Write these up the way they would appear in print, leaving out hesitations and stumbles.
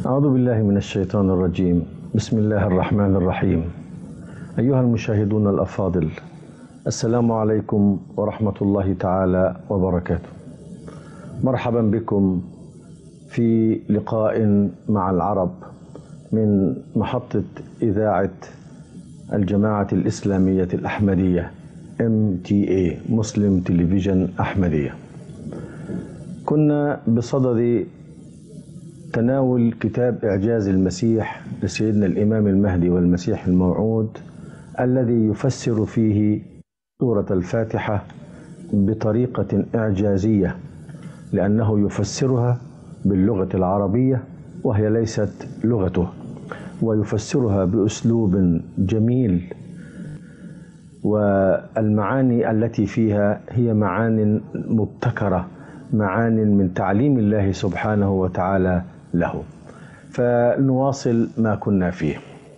أعوذ بالله من الشيطان الرجيم. بسم الله الرحمن الرحيم. أيها المشاهدون الأفاضل، السلام عليكم ورحمة الله تعالى وبركاته. مرحبا بكم في لقاء مع العرب من محطة إذاعة الجماعة الإسلامية الأحمدية MTA مسلم تلفزيون أحمدية. كنا بصدد تناول كتاب إعجاز المسيح لسيدنا الإمام المهدي والمسيح الموعود، الذي يفسر فيه سورة الفاتحة بطريقة إعجازية، لأنه يفسرها باللغة العربية وهي ليست لغته، ويفسرها بأسلوب جميل، والمعاني التي فيها هي معان مبتكرة، معان من تعليم الله سبحانه وتعالى له. فنواصل ما كنا فيه.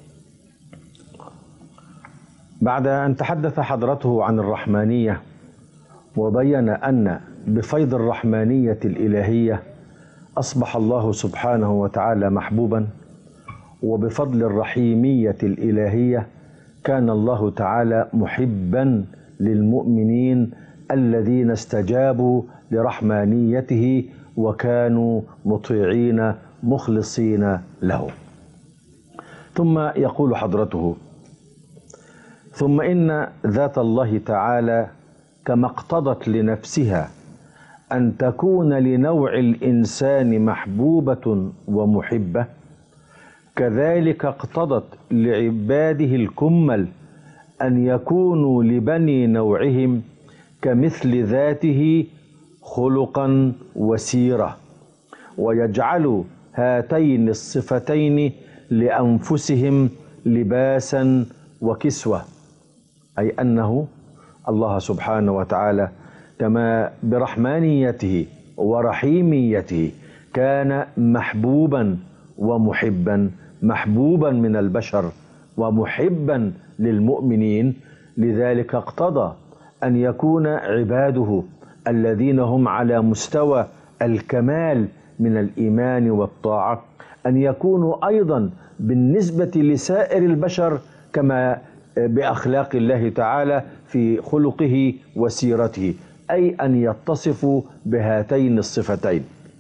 بعد أن تحدث حضرته عن الرحمانية وبين أن بفيض الرحمانية الإلهية أصبح الله سبحانه وتعالى محبوبا، وبفضل الرحيمية الإلهية كان الله تعالى محبا للمؤمنين الذين استجابوا لرحمانيته وكانوا مطيعين مخلصين له. ثم يقول حضرته: ثم إن ذات الله تعالى كما اقتضت لنفسها أن تكون لنوع الإنسان محبوبة ومحبة، كذلك اقتضت لعباده الكمل أن يكونوا لبني نوعهم كمثل ذاته خلقا وسيرة، ويجعلوا هاتين الصفتين لأنفسهم لباسا وكسوة، أي أنه الله سبحانه وتعالى كما برحمانيته ورحيميته كان محبوبا ومحبا، محبوبا من البشر ومحبا للمؤمنين، لذلك اقتضى أن يكون عباده الذين هم على مستوى الكمال من الإيمان والطاعة أن يكونوا أيضا بالنسبة لسائر البشر كما بأخلاق الله تعالى في خلقه وسيرته، أي أن يتصفوا بهاتين الصفتين،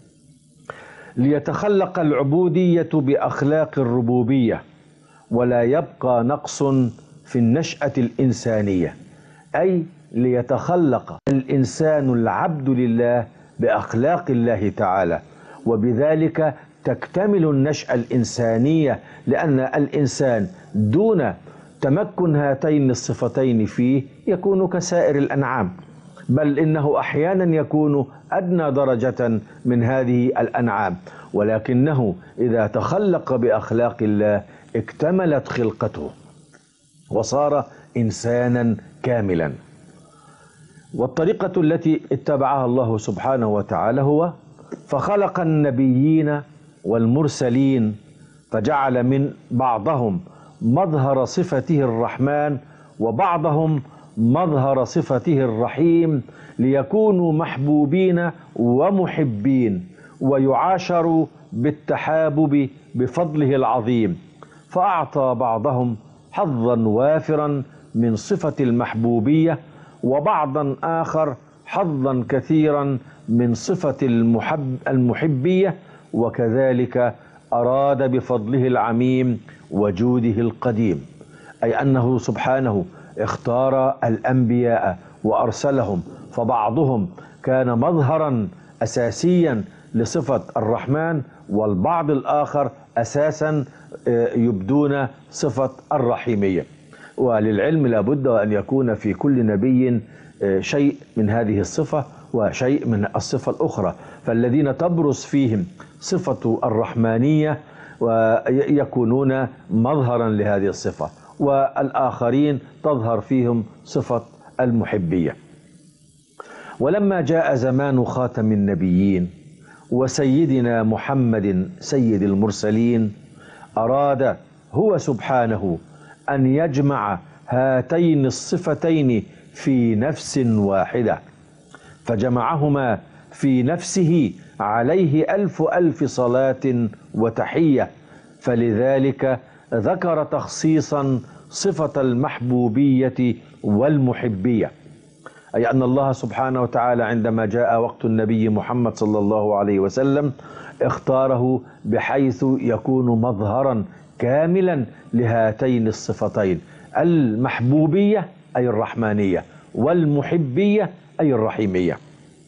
ليتخلق العبودية بأخلاق الربوبية، ولا يبقى نقص في النشأة الإنسانية، أي ليتخلق الإنسان العبد لله بأخلاق الله تعالى، وبذلك تكتمل النشأة الإنسانية، لأن الإنسان دون تمكن هاتين الصفتين فيه يكون كسائر الأنعام، بل إنه أحيانا يكون أدنى درجة من هذه الأنعام، ولكنه إذا تخلق بأخلاق الله اكتملت خلقته وصار إنسانا كاملا. والطريقة التي اتبعها الله سبحانه وتعالى هو فخلق النبيين والمرسلين، فجعل من بعضهم مظهر صفته الرحمن وبعضهم مظهر صفته الرحيم، ليكونوا محبوبين ومحبين ويعاشروا بالتحابب بفضله العظيم، فأعطى بعضهم حظا وافرا من صفة المحبوبية، وبعضا آخر حظا كثيرا من صفة المحبية، وكذلك أراد بفضله العميم وجوده القديم، أي أنه سبحانه اختار الأنبياء وأرسلهم، فبعضهم كان مظهرا أساسيا لصفة الرحمن، والبعض الآخر أساسا يبدون صفة الرحيمية. وللعلم لابد أن يكون في كل نبي شيء من هذه الصفة وشيء من الصفة الأخرى، فالذين تبرز فيهم صفة الرحمانية ويكونون مظهرا لهذه الصفة، والآخرين تظهر فيهم صفة المحبية. ولما جاء زمان خاتم النبيين وسيدنا محمد سيد المرسلين، أراد هو سبحانه أن يجمع هاتين الصفتين في نفس واحدة، فجمعهما في نفسه عليه ألف ألف صلاة وتحية. فلذلك ذكر تخصيصا صفة المحبوبية والمحبية، أي أن الله سبحانه وتعالى عندما جاء وقت النبي محمد صلى الله عليه وسلم اختاره بحيث يكون مظهرا كاملا لهاتين الصفتين، المحبوبية أي الرحمانية، والمحبية أي الرحيمية.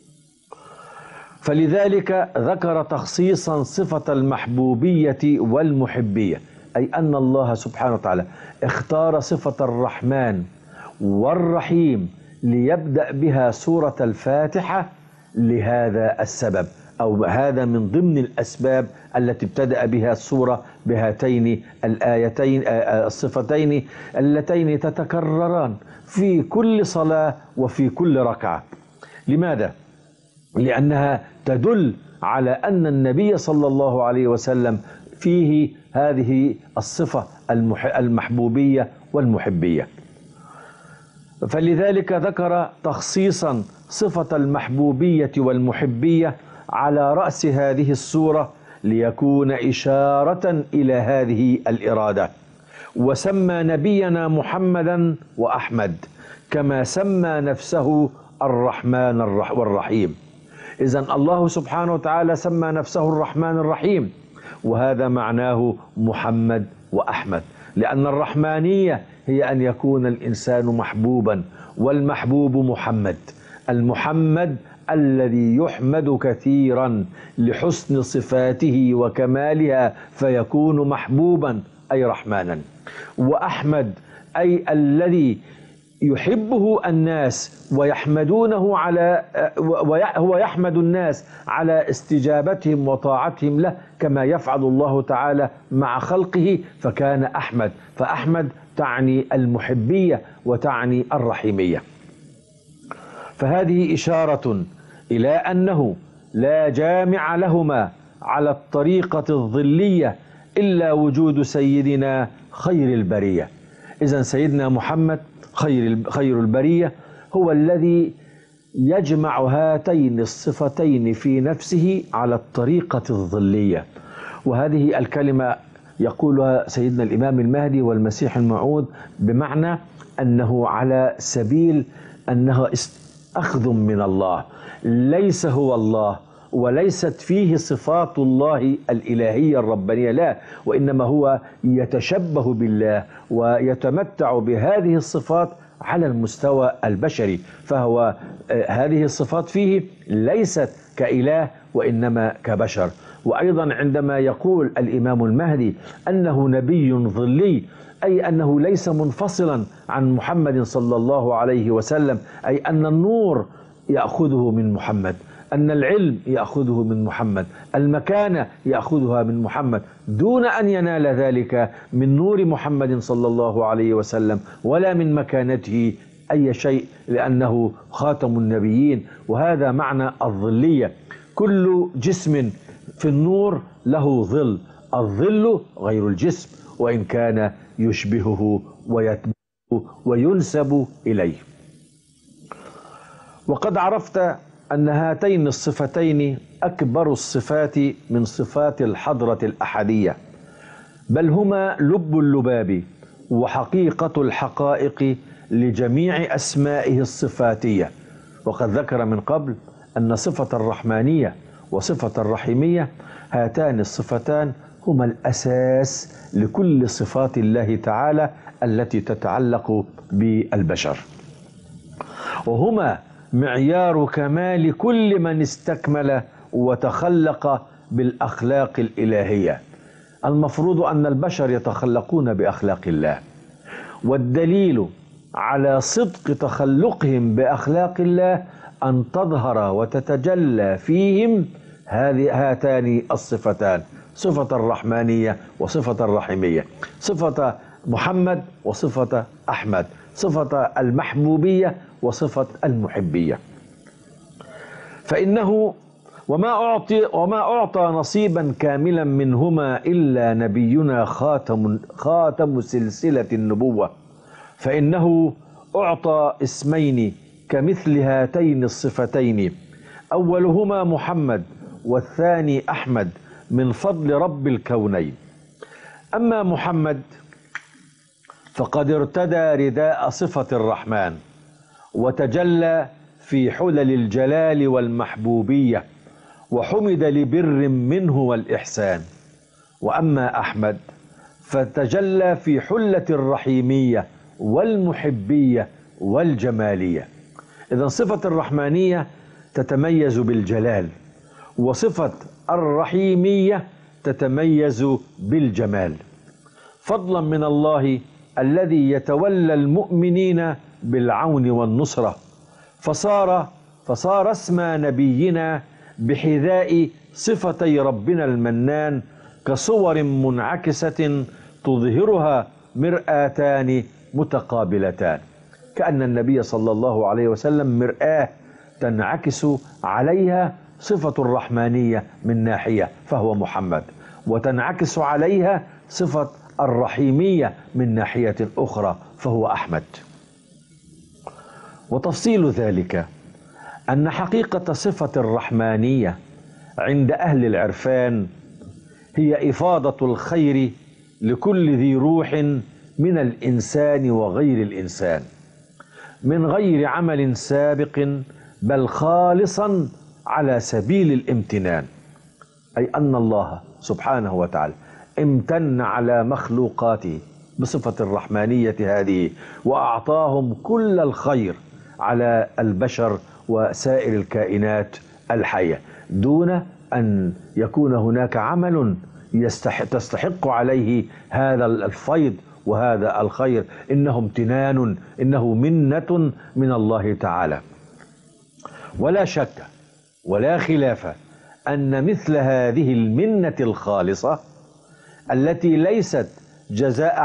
فلذلك ذكر تخصيصا صفة المحبوبية والمحبية، أي أن الله سبحانه وتعالى اختار صفة الرحمن والرحيم ليبدأ بها سورة الفاتحة لهذا السبب، أو هذا من ضمن الأسباب التي ابتدأ بها السورة بهاتين الآيتين الصفتين اللتين تتكرران في كل صلاة وفي كل ركعة. لماذا؟ لأنها تدل على أن النبي صلى الله عليه وسلم فيه هذه الصفة المحبوبية والمحبية. فلذلك ذكر تخصيصا صفة المحبوبية والمحبية على رأس هذه السورة ليكون إشارة إلى هذه الإرادة. وسمى نبينا محمدا وأحمد كما سمى نفسه الرحمن والرحيم. إذن الله سبحانه وتعالى سمى نفسه الرحمن الرحيم، وهذا معناه محمد وأحمد، لأن الرحمانية هي أن يكون الإنسان محبوبا، والمحبوب محمد، المحمد الذي يحمد كثيرا لحسن صفاته وكمالها فيكون محبوبا أي رحمانا. وأحمد أي الذي يحبه الناس ويحمدونه على هو يحمد الناس على استجابتهم وطاعتهم له كما يفعل الله تعالى مع خلقه، فكان أحمد. فأحمد تعني المحبية وتعني الرحيمية. فهذه إشارة إلى أنه لا جامع لهما على الطريقة الظلية إلا وجود سيدنا خير البرية. إذن سيدنا محمد خير البرية هو الذي يجمع هاتين الصفتين في نفسه على الطريقة الظلية. وهذه الكلمة يقولها سيدنا الإمام المهدي والمسيح الموعود بمعنى أنه على سبيل أنها أخذ من الله، ليس هو الله وليست فيه صفات الله الإلهية الربانية، لا، وإنما هو يتشبه بالله ويتمتع بهذه الصفات على المستوى البشري. فهو هذه الصفات فيه ليست كإله وإنما كبشر. وأيضا عندما يقول الإمام المهدي أنه نبي ظلي، أي أنه ليس منفصلا عن محمد صلى الله عليه وسلم، أي أن النور يأخذه من محمد، أن العلم يأخذه من محمد، المكانة يأخذها من محمد، دون أن ينال ذلك من نور محمد صلى الله عليه وسلم ولا من مكانته أي شيء، لأنه خاتم النبيين. وهذا معنى الظلية. كل جسم في النور له ظل، الظل غير الجسم وإن كان يشبهه ويتبعه وينسب إليه. وقد عرفت أن هاتين الصفتين أكبر الصفات من صفات الحضرة الأحدية، بل هما لب اللباب وحقيقة الحقائق لجميع أسمائه الصفاتية. وقد ذكر من قبل أن صفة الرحمانية وصفة الرحيمية هاتان الصفتان هما الأساس لكل صفات الله تعالى التي تتعلق بالبشر، وهما معيار كمال كل من استكمل وتخلق بالأخلاق الإلهية. المفروض أن البشر يتخلقون بأخلاق الله، والدليل على صدق تخلقهم بأخلاق الله أن تظهر وتتجلى فيهم هاتان الصفتان، صفة الرحمانية وصفة الرحيمية، صفة محمد وصفة أحمد، صفة المحبوبية وصفة المحبية. فإنه وما أعطى نصيبا كاملا منهما إلا نبينا خاتم سلسلة النبوة، فإنه أعطى اسمين كمثل هاتين الصفتين أولهما محمد والثاني أحمد من فضل رب الكونين. أما محمد فقد ارتدى رداء صفة الرحمن وتجلى في حلل الجلال والمحبوبية، وحمد لبر منه والإحسان. وأما أحمد فتجلى في حلة الرحيمية والمحبية والجمالية. إذن صفة الرحمانية تتميز بالجلال، وصفة الرحيمية تتميز بالجمال، فضلا من الله الذي يتولى المؤمنين بالعون والنصرة. فصار اسم نبينا بحذاء صفتي ربنا المنان كصور منعكسة تظهرها مرآتان متقابلتان، كأن النبي صلى الله عليه وسلم مرآة تنعكس عليها صفة الرحمانية من ناحية فهو محمد، وتنعكس عليها صفة الرحيمية من ناحية أخرى فهو أحمد. وتفصيل ذلك أن حقيقة صفة الرحمانية عند أهل العرفان هي إفاضة الخير لكل ذي روح من الإنسان وغير الإنسان، من غير عمل سابق بل خالصا على سبيل الامتنان، أي أن الله سبحانه وتعالى امتن على مخلوقاته بصفة الرحمانية هذه، وأعطاهم كل الخير على البشر وسائر الكائنات الحية دون أن يكون هناك عمل تستحق عليه هذا الفيض وهذا الخير. إنه امتنان، إنه منة من الله تعالى. ولا شك ولا خلاف أن مثل هذه المنة الخالصة التي ليست جزاء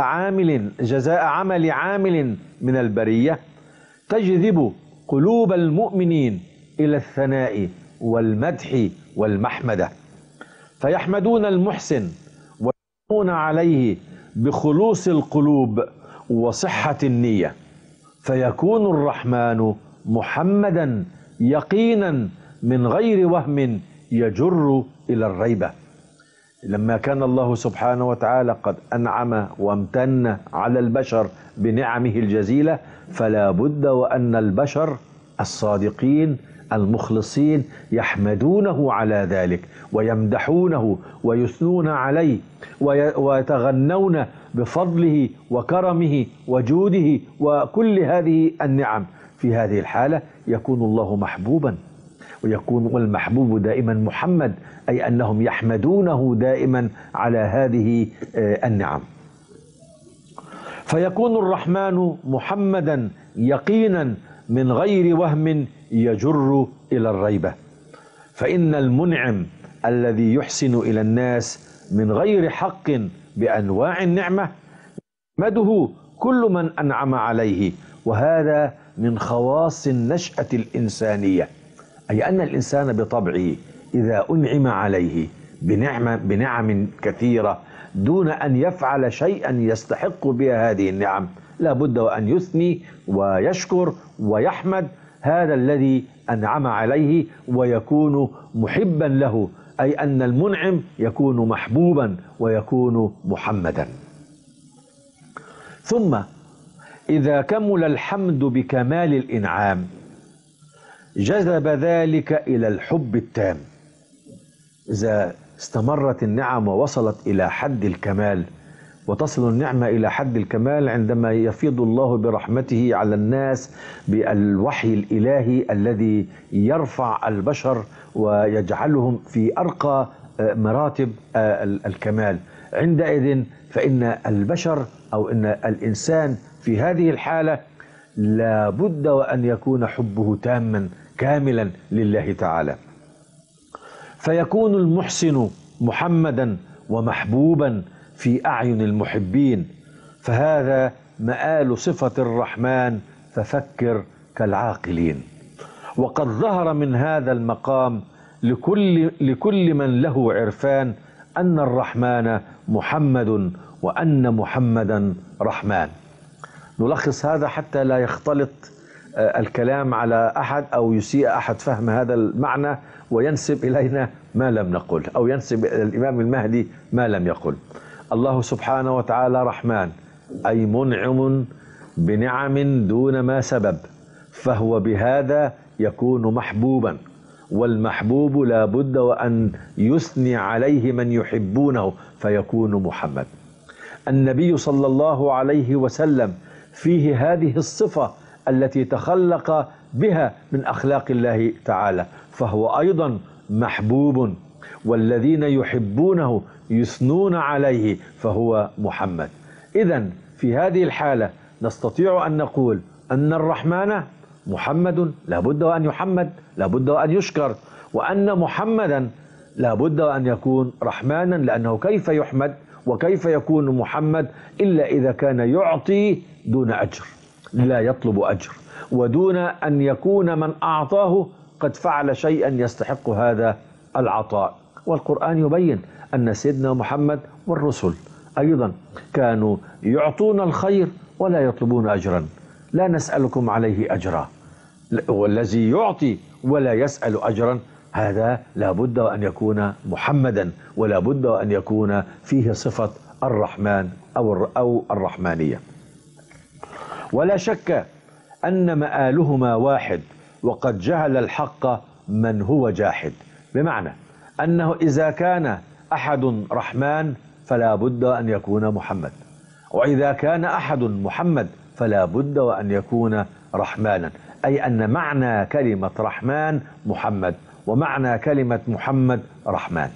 عمل عامل من البرية تجذب قلوب المؤمنين إلى الثناء والمدح والمحمدة، فيحمدون المحسن ويثنون عليه بخلوص القلوب وصحة النية، فيكون الرحمن محمدا يقينا من غير وهم يجر إلى الريبة. لما كان الله سبحانه وتعالى قد أنعم وامتن على البشر بنعمه الجزيلة، فلا بد وأن البشر الصادقين المخلصين يحمدونه على ذلك ويمدحونه ويثنون عليه ويتغنون بفضله وكرمه وجوده وكل هذه النعم. في هذه الحالة يكون الله محبوبا، ويكون المحبوب دائما محمد، أي أنهم يحمدونه دائما على هذه النعم. فيكون الرحمن محمدا يقينا من غير وهم يجر إلى الريبة، فإن المنعم الذي يحسن إلى الناس من غير حق بأنواع النعمة يحمده كل من أنعم عليه، وهذا من خواص النشأة الإنسانية، أي أن الإنسان بطبعه إذا أنعم عليه بنعم كثيرة دون أن يفعل شيئا يستحق بها هذه النعم لا بد وأن يثني ويشكر ويحمد هذا الذي أنعم عليه ويكون محبا له، أي أن المنعم يكون محبوبا ويكون محمدا. ثم إذا كمل الحمد بكمال الإنعام جذب ذلك إلى الحب التام. إذا استمرت النعم ووصلت إلى حد الكمال، وتصل النعمة إلى حد الكمال عندما يفيض الله برحمته على الناس بالوحي الإلهي الذي يرفع البشر ويجعلهم في أرقى مراتب الكمال. عندئذ فإن البشر أو إن الإنسان في هذه الحالة لا بد وأن يكون حبه تاما كاملا لله تعالى، فيكون المحسن محمدا ومحبوبا في أعين المحبين، فهذا مآل صفة الرحمن ففكر كالعاقلين. وقد ظهر من هذا المقام لكل من له عرفان أن الرحمن محمد وأن محمدا رحمن. نلخص هذا حتى لا يختلط الكلام على أحد أو يسيء أحد فهم هذا المعنى وينسب إلينا ما لم نقل، أو ينسب إلى الإمام المهدي ما لم يقل. الله سبحانه وتعالى رحمن، أي منعم بنعم دون ما سبب، فهو بهذا يكون محبوبا، والمحبوب لا بد وأن يثني عليه من يحبونه فيكون محمد. النبي صلى الله عليه وسلم فيه هذه الصفة التي تخلق بها من أخلاق الله تعالى، فهو أيضا محبوب، والذين يحبونه يثنون عليه فهو محمد. إذن في هذه الحالة نستطيع أن نقول أن الرحمن محمد لا بد وأن يحمد، لا بد وأن يشكر، وأن محمدا لا بد وأن يكون رحمانا، لأنه كيف يحمد وكيف يكون محمد إلا إذا كان يعطي دون أجر، لا يطلب أجر، ودون أن يكون من أعطاه قد فعل شيئا يستحق هذا العطاء. والقرآن يبين أن سيدنا محمد والرسل أيضا كانوا يعطون الخير ولا يطلبون أجرا، لا نسألكم عليه أجرا، والذي يعطي ولا يسأل أجرا هذا لا بد وأن يكون محمدا، ولا بد وأن يكون فيه صفة الرحمن أو الرحمانية. ولا شك أن مآلهما واحد، وقد جهل الحق من هو جاحد، بمعنى أنه إذا كان أحد رحمن فلا بد أن يكون محمد، وإذا كان أحد محمد فلا بد وأن يكون رحمانا، أي أن معنى كلمة رحمن محمد، ومعنى كلمة محمد رحمن.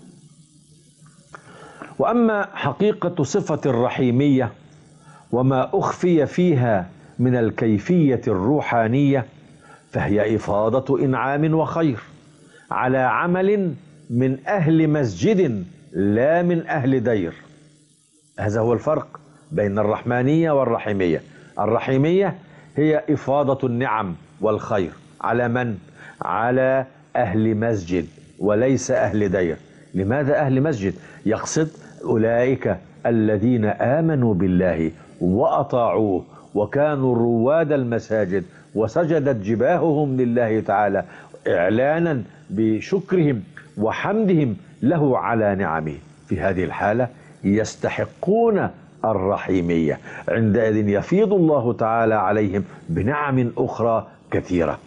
وأما حقيقة صفة الرحيمية وما أخفي فيها من الكيفية الروحانية فهي إفاضة إنعام وخير على عمل من أهل مسجد لا من أهل دير. هذا هو الفرق بين الرحمانية والرحيمية. الرحيمية هي إفاضة النعم والخير على من؟ على أهل مسجد وليس أهل دير. لماذا أهل مسجد؟ يقصد أولئك الذين آمنوا بالله وأطاعوه وكانوا رواد المساجد وسجدت جباههم لله تعالى إعلانا بشكرهم وحمدهم له على نعمه. في هذه الحالة يستحقون الرحيمية، عندئذ يفيض الله تعالى عليهم بنعم أخرى كثيرة.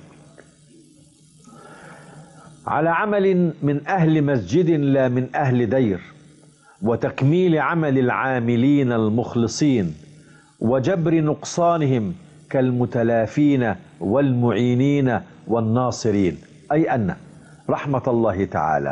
على عمل من أهل مسجد لا من أهل دير، وتكميل عمل العاملين المخلصين، وجبر نقصانهم كالمتلافين والمعينين والناصرين. أي أن رحمة الله تعالى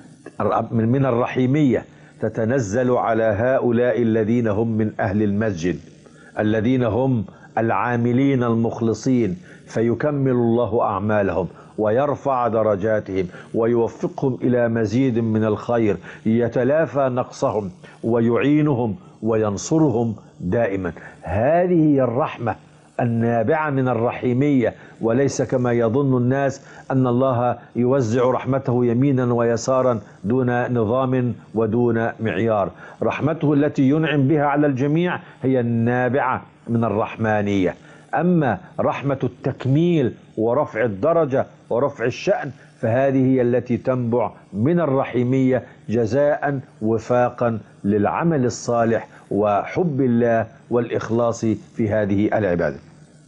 من الرحيمية تتنزل على هؤلاء الذين هم من أهل المسجد، الذين هم العاملين المخلصين، فيكمل الله أعمالهم ويرفع درجاتهم ويوفقهم إلى مزيد من الخير، يتلافى نقصهم ويعينهم وينصرهم دائما. هذه هي الرحمة النابعة من الرحيمية، وليس كما يظن الناس أن الله يوزع رحمته يمينا ويسارا دون نظام ودون معيار. رحمته التي ينعم بها على الجميع هي النابعة من الرحمانية. أما رحمة التكميل ورفع الدرجة ورفع الشأن فهذه هي التي تنبع من الرحيمية جزاء وفاقا للعمل الصالح وحب الله والإخلاص في هذه العبادة.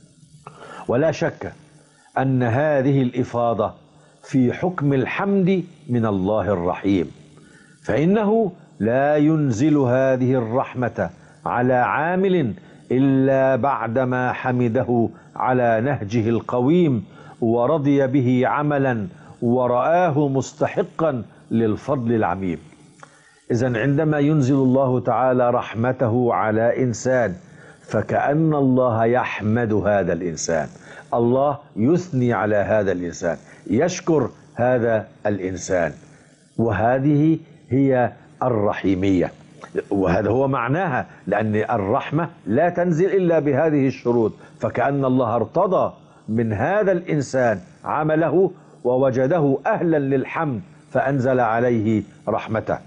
ولا شك أن هذه الإفاضة في حكم الحمد من الله الرحيم، فإنه لا ينزل هذه الرحمة على عامل إلا بعدما حمده على نهجه القويم ورضي به عملا ورآه مستحقا للفضل العميم. إذن عندما ينزل الله تعالى رحمته على إنسان فكأن الله يحمد هذا الإنسان، الله يثني على هذا الإنسان، يشكر هذا الإنسان، وهذه هي الرحيمية، وهذا هو معناها، لأن الرحمة لا تنزل إلا بهذه الشروط، فكأن الله ارتضى من هذا الإنسان عمله ووجده أهلا للحمد فأنزل عليه رحمته.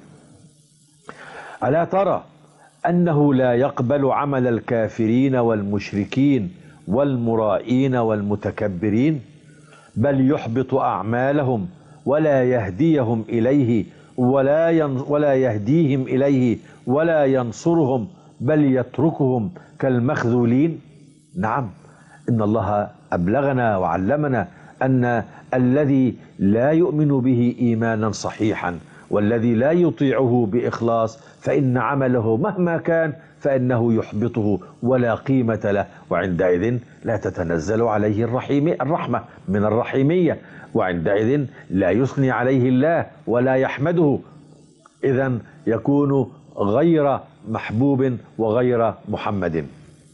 ألا ترى أنه لا يقبل عمل الكافرين والمشركين والمرائين والمتكبرين، بل يحبط أعمالهم ولا يهديهم إليه ولا يهديهم إليه ولا ينصرهم، بل يتركهم كالمخذولين. نعم، إن الله أبلغنا وعلمنا أن الذي لا يؤمن به إيمانا صحيحا والذي لا يطيعه بإخلاص فإن عمله مهما كان فإنه يحبطه ولا قيمة له، وعندئذ لا تتنزل عليه الرحمة من الرحيمية، وعندئذ لا يثني عليه الله ولا يحمده، إذن يكون غير محبوب وغير محمد.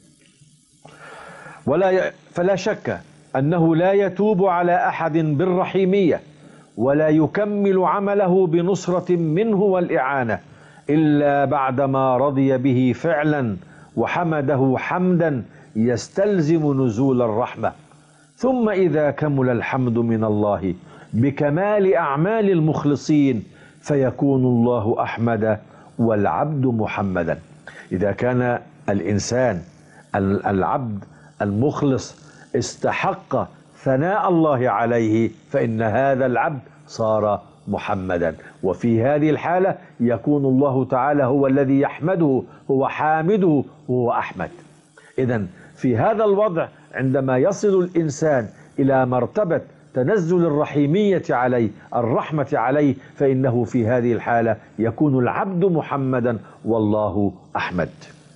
فلا شك أنه لا يتوب على أحد بالرحيمية ولا يكمل عمله بنصرة منه والإعانة إلا بعدما رضي به فعلا وحمده حمدا يستلزم نزول الرحمة. ثم إذا كمل الحمد من الله بكمال أعمال المخلصين فيكون الله أحمد والعبد محمدا. إذا كان الإنسان العبد المخلص استحق ثناء الله عليه فإن هذا العبد صار محمدا، وفي هذه الحالة يكون الله تعالى هو الذي يحمده، هو حامده، هو أحمد. إذن في هذا الوضع عندما يصل الإنسان إلى مرتبة تنزل الرحيمية عليه، الرحمة عليه، فإنه في هذه الحالة يكون العبد محمدا والله أحمد.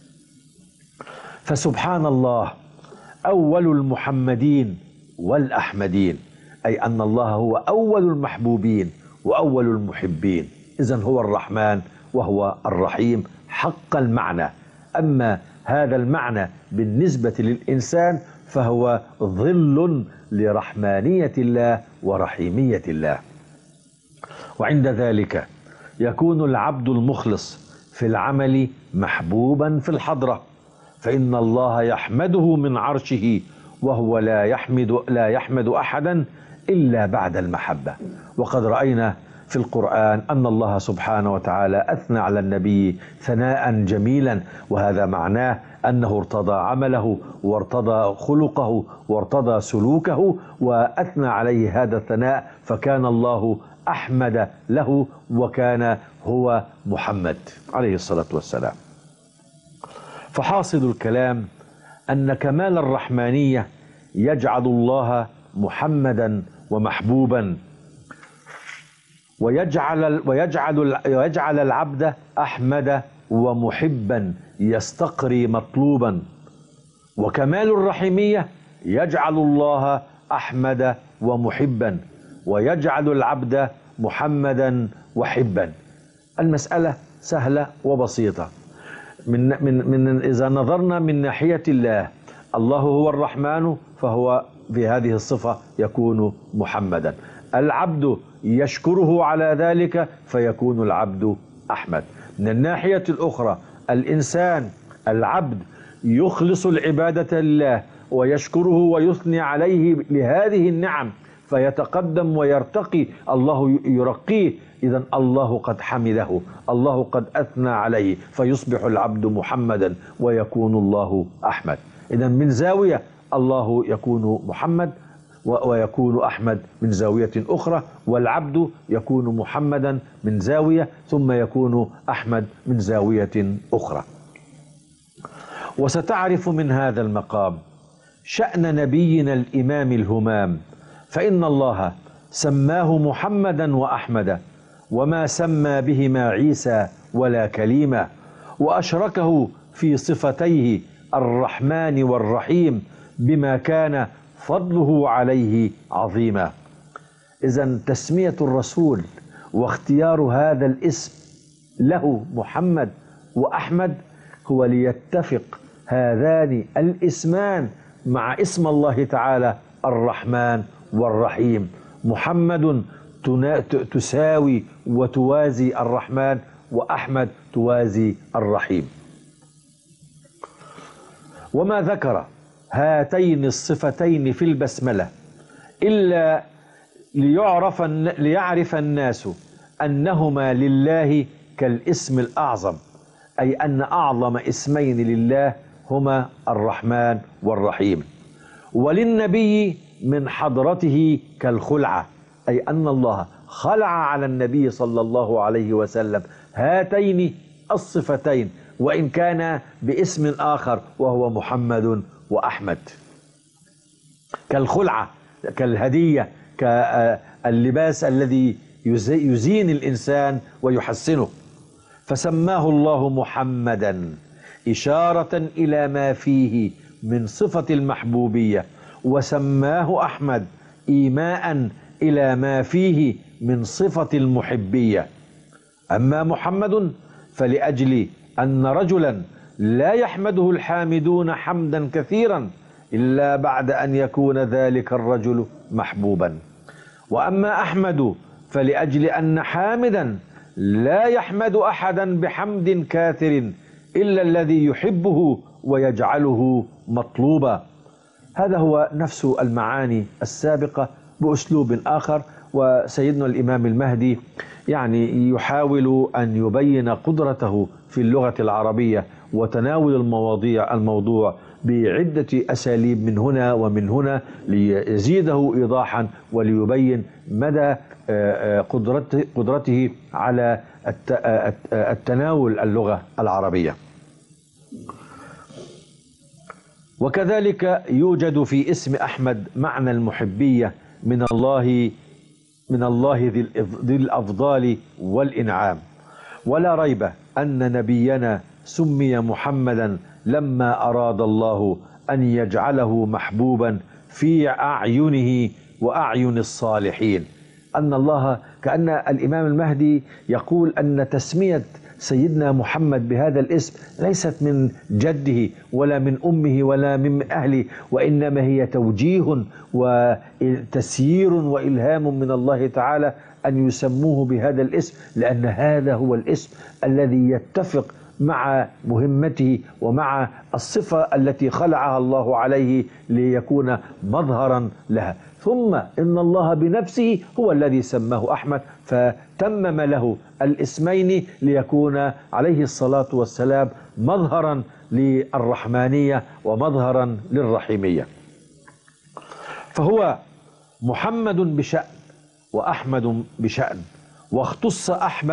فسبحان الله، أول المحمدين والأحمدين، أي أن الله هو أول المحبوبين وأول المحبين. إذن هو الرحمن وهو الرحيم حق المعنى. أما هذا المعنى بالنسبة للإنسان فهو ظل لرحمانية الله ورحيمية الله. وعند ذلك يكون العبد المخلص في العمل محبوبا في الحضرة، فإن الله يحمده من عرشه وهو لا يحمد أحدا إلا بعد المحبة. وقد رأينا في القرآن أن الله سبحانه وتعالى أثنى على النبي ثناء جميلا، وهذا معناه أنه ارتضى عمله وارتضى خلقه وارتضى سلوكه وأثنى عليه هذا الثناء، فكان الله أحمد له وكان هو محمد عليه الصلاة والسلام. فحاصل الكلام أن كمال الرحمانية يجعل الله محمدا ومحبوبا، ويجعل العبد أحمد ومحبا يستقري مطلوبا. وكمال الرحيمية يجعل الله أحمد ومحبا ويجعل العبد محمدا وحبا. المسألة سهلة وبسيطة. إذا نظرنا من ناحية الله، الله هو الرحمن فهو في هذه الصفة يكون محمدا، العبد يشكره على ذلك فيكون العبد أحمد. من الناحية الأخرى الإنسان العبد يخلص العبادة لله ويشكره ويثني عليه لهذه النعم فيتقدم ويرتقي، الله يرقيه، إذن الله قد حمده، الله قد أثنى عليه، فيصبح العبد محمدا ويكون الله أحمد. إذن من زاوية الله يكون محمد ويكون أحمد من زاوية أخرى، والعبد يكون محمدا من زاوية ثم يكون أحمد من زاوية أخرى. وستعرف من هذا المقام شأن نبينا الإمام الهمام، فإن الله سماه محمدا وأحمدا وما سمى بهما عيسى ولا كليما، وأشركه في صفتيه الرحمن والرحيم بما كان فضله عليه عظيما. إذن تسمية الرسول واختيار هذا الاسم له محمد وأحمد هو ليتفق هذان الاسمان مع اسم الله تعالى الرحمن والرحيم. محمد تساوي وتوازي الرحمن، وأحمد توازي الرحيم. وما ذكر هاتين الصفتين في البسملة إلا ليعرف الناس أنهما لله كالاسم الأعظم، أي أن أعظم اسمين لله هما الرحمن والرحيم. وللنبي من حضرته كالخلعة، أي أن الله خلع على النبي صلى الله عليه وسلم هاتين الصفتين، وإن كان باسم آخر وهو محمد وأحمد. كالخلعة، كالهدية، كاللباس الذي يزين الإنسان ويحسنه. فسماه الله محمدا إشارة إلى ما فيه من صفة المحبوبية، وسماه أحمد إيماء إلى ما فيه من صفة المحبية. أما محمد فلأجل أن رجلا لا يحمده الحامدون حمدا كثيرا إلا بعد أن يكون ذلك الرجل محبوبا. وأما أحمد فلأجل أن حامدا لا يحمد أحدا بحمد كاثر إلا الذي يحبه ويجعله مطلوبا. هذا هو نفس المعاني السابقة بأسلوب آخر. وسيدنا الإمام المهدي يعني يحاول أن يبين قدرته في اللغة العربية وتناول الموضوع بعدة أساليب من هنا ومن هنا ليزيده إيضاحا وليبين مدى قدرته على التناول اللغة العربية. وكذلك يوجد في اسم أحمد معنى المحبية من الله ذي الأفضال والإنعام. ولا ريب أن نبينا سمي محمدا لما أراد الله أن يجعله محبوبا في أعينه وأعين الصالحين. أن الله، كأن الإمام المهدي يقول أن تسمية سيدنا محمد بهذا الاسم ليست من جده ولا من أمه ولا من أهله، وإنما هي توجيه وتسيير وإلهام من الله تعالى أن يسموه بهذا الاسم، لأن هذا هو الاسم الذي يتفق مع مهمته ومع الصفة التي خلعها الله عليه ليكون مظهرا لها. ثم إن الله بنفسه هو الذي سماه أحمد، فتمم له الاسمين ليكون عليه الصلاة والسلام مظهرا للرحمانية ومظهرا للرحيمية. فهو محمد بشأن وأحمد بشأن، واختص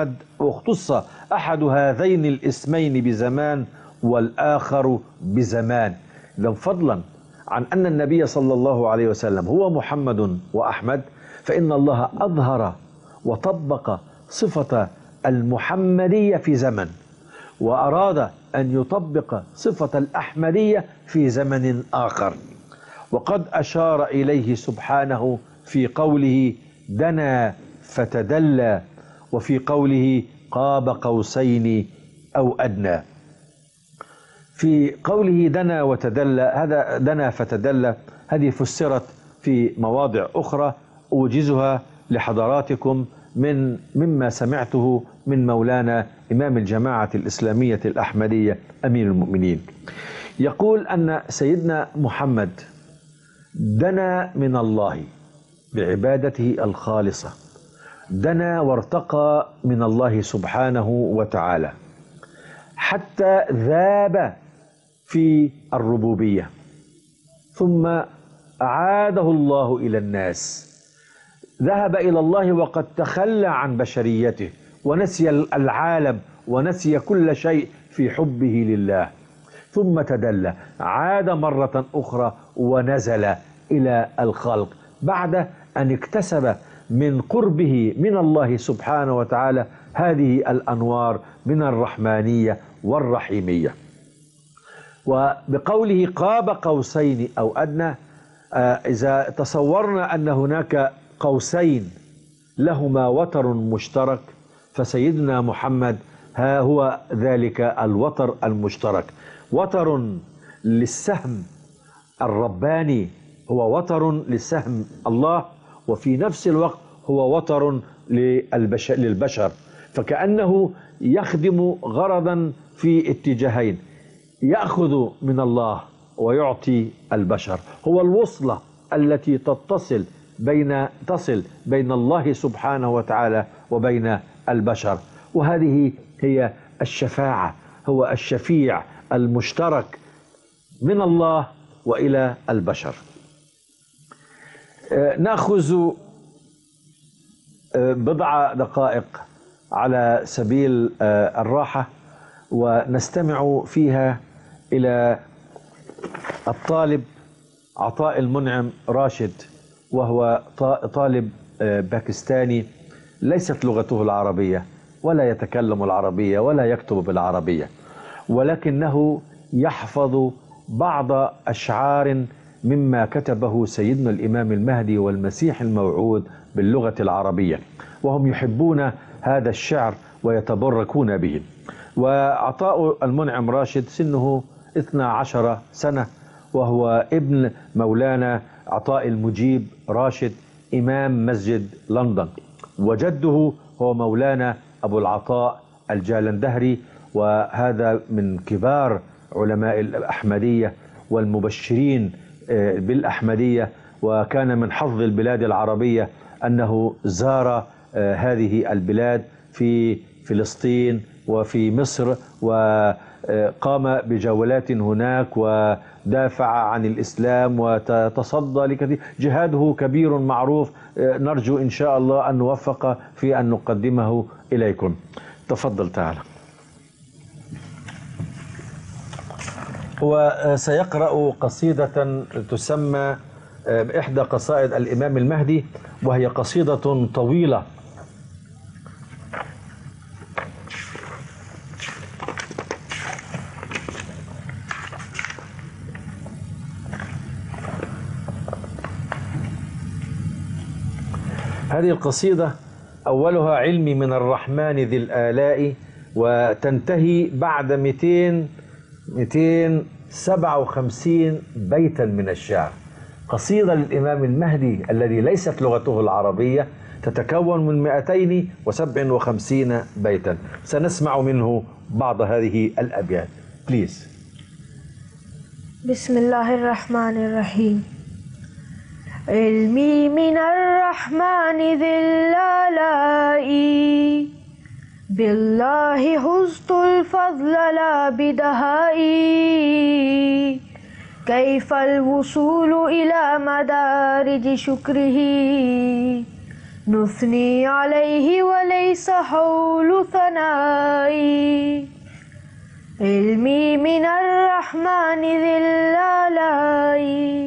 أحد هذين الاسمين بزمان والآخر بزمان. إذن فضلا عن أن النبي صلى الله عليه وسلم هو محمد وأحمد، فإن الله أظهر وطبق صفة المحمدية في زمن، وأراد أن يطبق صفة الأحمدية في زمن آخر. وقد أشار إليه سبحانه في قوله دنا فتدلى، وفي قوله قاب قوسين أو أدنى. في قوله دنا وتدلى، هذا دنا فتدلى هذه فسرت في مواضع أخرى أوجزها لحضراتكم مما سمعته من مولانا إمام الجماعة الإسلامية الأحمدية أمير المؤمنين. يقول أن سيدنا محمد دنا من الله بعبادته الخالصة، دنا وارتقى من الله سبحانه وتعالى حتى ذاب في الربوبية، ثم أعاده الله إلى الناس. ذهب إلى الله وقد تخلى عن بشريته ونسي العالم ونسي كل شيء في حبه لله، ثم تدلى، عاد مرة أخرى ونزل إلى الخلق بعد أن اكتسب من قربه من الله سبحانه وتعالى هذه الأنوار من الرحمانية والرحيمية. وبقوله قاب قوسين أو أدنى، إذا تصورنا أن هناك قوسين لهما وتر مشترك، فسيدنا محمد ها هو ذلك الوتر المشترك، وتر للسهم الرباني، هو وتر للسهم الله، وفي نفس الوقت هو وتر للبشر، فكأنه يخدم غرضا في اتجاهين، يأخذ من الله ويعطي البشر. هو الوصلة التي تصل بين الله سبحانه وتعالى وبين البشر، وهذه هي الشفاعة، هو الشفيع المشترك من الله وإلى البشر. نأخذ بضع دقائق على سبيل الراحة، ونستمع فيها إلى الطالب عطاء المنعم راشد، وهو طالب باكستاني ليست لغته العربية ولا يتكلم العربية ولا يكتب بالعربية، ولكنه يحفظ بعض أشعار مما كتبه سيدنا الإمام المهدي والمسيح الموعود باللغة العربية، وهم يحبون هذا الشعر ويتبركون به. وعطاء المنعم راشد سنه 12 سنة، وهو ابن مولانا عطاء المجيب راشد إمام مسجد لندن، وجده هو مولانا أبو العطاء الجالندهري، وهذا من كبار علماء الأحمدية والمبشرين بالأحمدية، وكان من حظ البلاد العربية أنه زار هذه البلاد في فلسطين وفي مصر، وقام بجولات هناك ودافع عن الإسلام وتصدى لكثير. جهاده كبير معروف، نرجو إن شاء الله أن نوفق في أن نقدمه إليكم. تفضل تعالى. وسيقرأ قصيدة تسمى بإحدى قصائد الإمام المهدي، وهي قصيدة طويلة. هذه القصيدة أولها علمي من الرحمن ذي الآلاء، وتنتهي بعد 257 بيتا من الشعر. قصيدة للإمام المهدي الذي ليست لغته العربية، تتكون من 257 بيتا. سنسمع منه بعض هذه الأبيات. بليز. بسم الله الرحمن الرحيم. علمي من الرحمن ذي الآلاء، بالله حزت الفضل لا بدهائي، كيف الوصول إلى مدارج شكره، نثني عليه وليس حول ثنائي. علمي من الرحمن ذي الآلاء،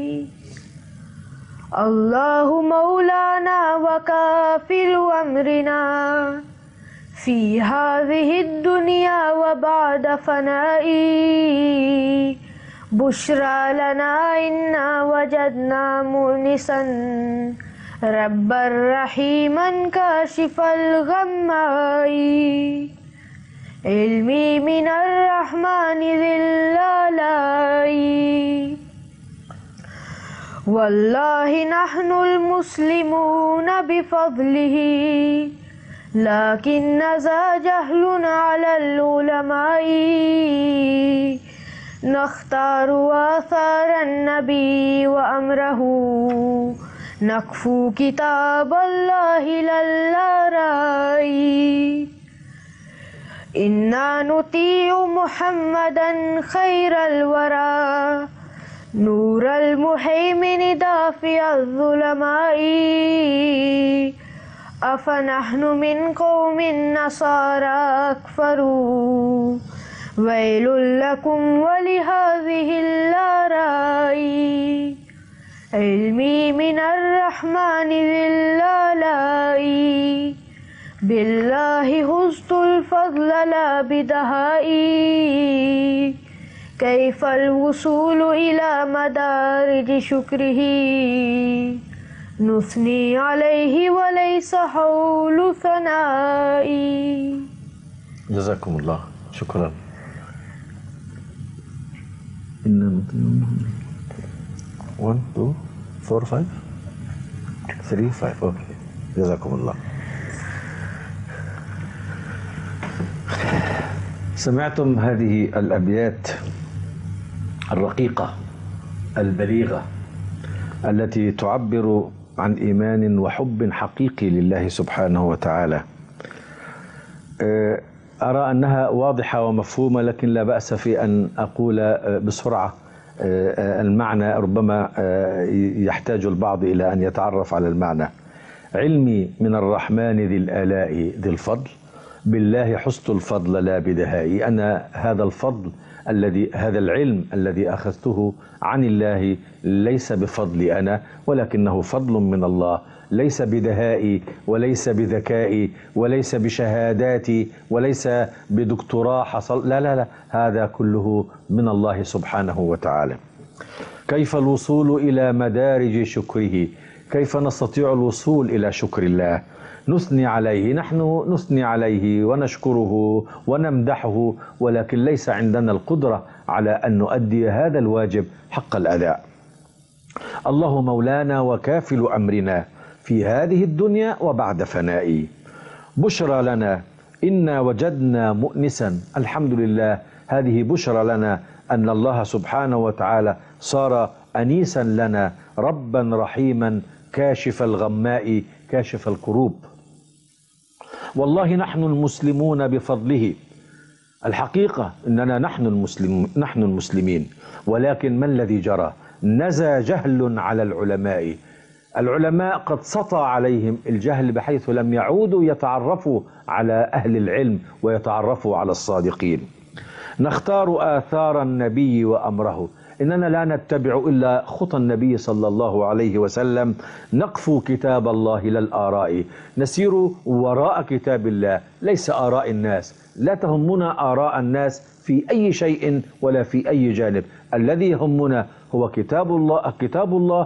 الله مولانا وكافل أمرنا، في هذه الدنيا وبعد فنائي. بشرى لنا إنا وجدنا مؤنسا، ربا رحيما كاشف الغماء. علمي من الرحمن ذي الآلاء، والله نحن المسلمون بفضله، لكن ذا جهل على العلماء. نختار آثار النبي وأمره، نكفو كتاب الله للآراء. إنا نطيع محمدا خير الورى، نور المهيمن دافع الظلماء. أفنحن من قوم النصارى أكفروا، ويل لكم ولهذه الآراء. علمي من الرحمن ذي الآلاء، بالله حزت الفضل لا بدهائي، كيف الوصول إلى مدارج شكره، نثني عليه وليس حول ثنائي. جزاكم الله، شكرا. 1 2 4 5 3 5. اوكي، جزاكم الله. سمعتم هذه الأبيات الرقيقة البليغة التي تعبر عن إيمان وحب حقيقي لله سبحانه وتعالى. أرى أنها واضحة ومفهومة، لكن لا بأس في أن أقول بسرعة المعنى ربما يحتاج البعض إلى أن يتعرف على المعنى. علمي من الرحمن ذي الآلاء ذي الفضل، بالله حست الفضل لا بدهائي. أنا هذا الفضل هذا العلم الذي أخذته عن الله ليس بفضلي أنا، ولكنه فضل من الله، ليس بدهائي وليس بذكائي وليس بشهاداتي وليس بدكتوراه حصل، لا لا لا، هذا كله من الله سبحانه وتعالى. كيف الوصول إلى مدارج شكره؟ كيف نستطيع الوصول إلى شكر الله؟ نثني عليه، نحن نثني عليه ونشكره ونمدحه، ولكن ليس عندنا القدرة على أن نؤدي هذا الواجب حق الأداء. الله مولانا وكافل أمرنا في هذه الدنيا وبعد فنائي. بشرى لنا إنا وجدنا مؤنسا، الحمد لله، هذه بشرى لنا أن الله سبحانه وتعالى صار أنيسا لنا، ربا رحيما كاشف الغماء كاشف الكروب. والله نحن المسلمون بفضله، الحقيقة أننا نحن المسلمين، ولكن ما الذي جرى؟ نزى جهل على العلماء. العلماء قد سطى عليهم الجهل بحيث لم يعودوا يتعرفوا على أهل العلم ويتعرفوا على الصادقين. نختار آثار النبي وأمره، إننا لا نتبع إلا خطى النبي صلى الله عليه وسلم، نقفو كتاب الله لا الآراء، نسير وراء كتاب الله ليس آراء الناس. لا تهمنا آراء الناس في أي شيء ولا في أي جانب، الذي يهمنا هو كتاب الله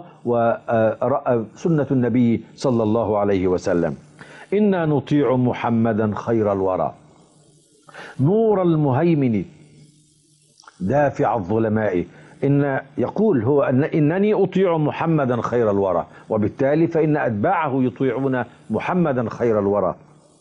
وسنة النبي صلى الله عليه وسلم. إنا نطيع محمدا خير الورى، نور المهيمن دافع الظلماء. يقول هو إنني أطيع محمدا خير الورى، وبالتالي فإن أتباعه يطيعون محمدا خير الورى.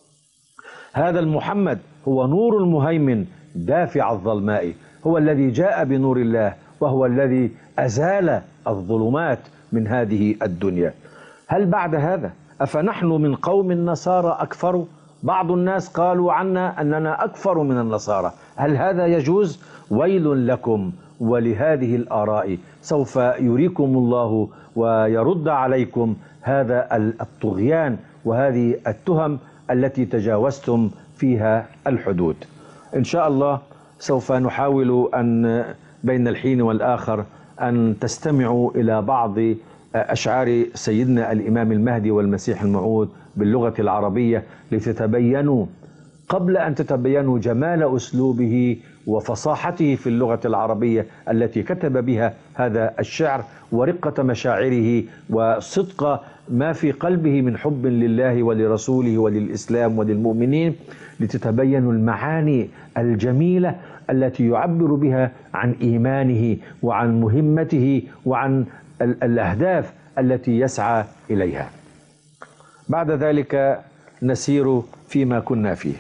هذا المحمد هو نور المهيمن دافع الظلماء، هو الذي جاء بنور الله، وهو الذي أزال الظلمات من هذه الدنيا. هل بعد هذا أفنحن من قوم النصارى أكفر؟ بعض الناس قالوا عنا أننا أكفر من النصارى، هل هذا يجوز؟ ويل لكم ولهذه الآراء، سوف يريكم الله ويرد عليكم هذا الطغيان وهذه التهم التي تجاوزتم فيها الحدود. إن شاء الله سوف نحاول أن بين الحين والآخر أن تستمعوا إلى بعض أشعار سيدنا الإمام المهدي والمسيح الموعود باللغة العربية، لتتبينوا قبل أن تتبينوا جمال أسلوبه وفصاحته في اللغة العربية التي كتب بها هذا الشعر، ورقة مشاعره وصدق ما في قلبه من حب لله ولرسوله وللإسلام وللمؤمنين، لتتبينوا المعاني الجميلة التي يعبر بها عن إيمانه وعن مهمته وعن الأهداف التي يسعى إليها. بعد ذلك نسير فيما كنا فيه.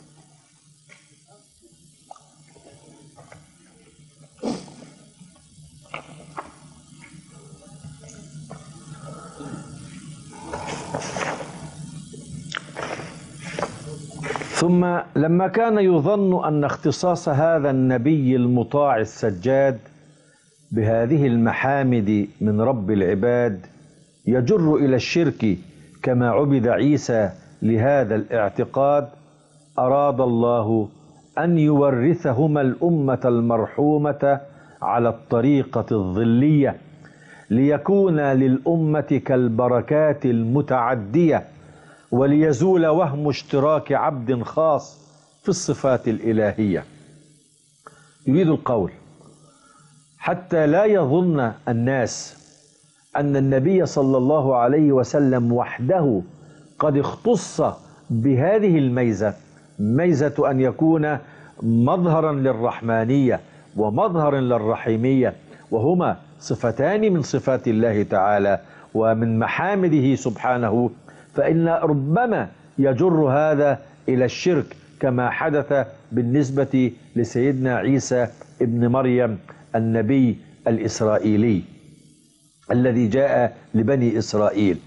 ثم لما كان يظن أن اختصاص هذا النبي المطاع السجاد بهذه المحامد من رب العباد يجر إلى الشرك كما عبد عيسى لهذا الاعتقاد، أراد الله أن يورثهما الأمة المرحومة على الطريقة الظلية، ليكون للأمة كالبركات المتعدية، وليزول وهم اشتراك عبد خاص في الصفات الإلهية. يريد القول حتى لا يظن الناس أن النبي صلى الله عليه وسلم وحده قد اختص بهذه الميزة، ميزة أن يكون مظهرا للرحمانية ومظهرا للرحيمية، وهما صفتان من صفات الله تعالى ومن محامده سبحانه، فإن ربما يجر هذا إلى الشرك كما حدث بالنسبة لسيدنا عيسى ابن مريم النبي الإسرائيلي الذي جاء لبني إسرائيل.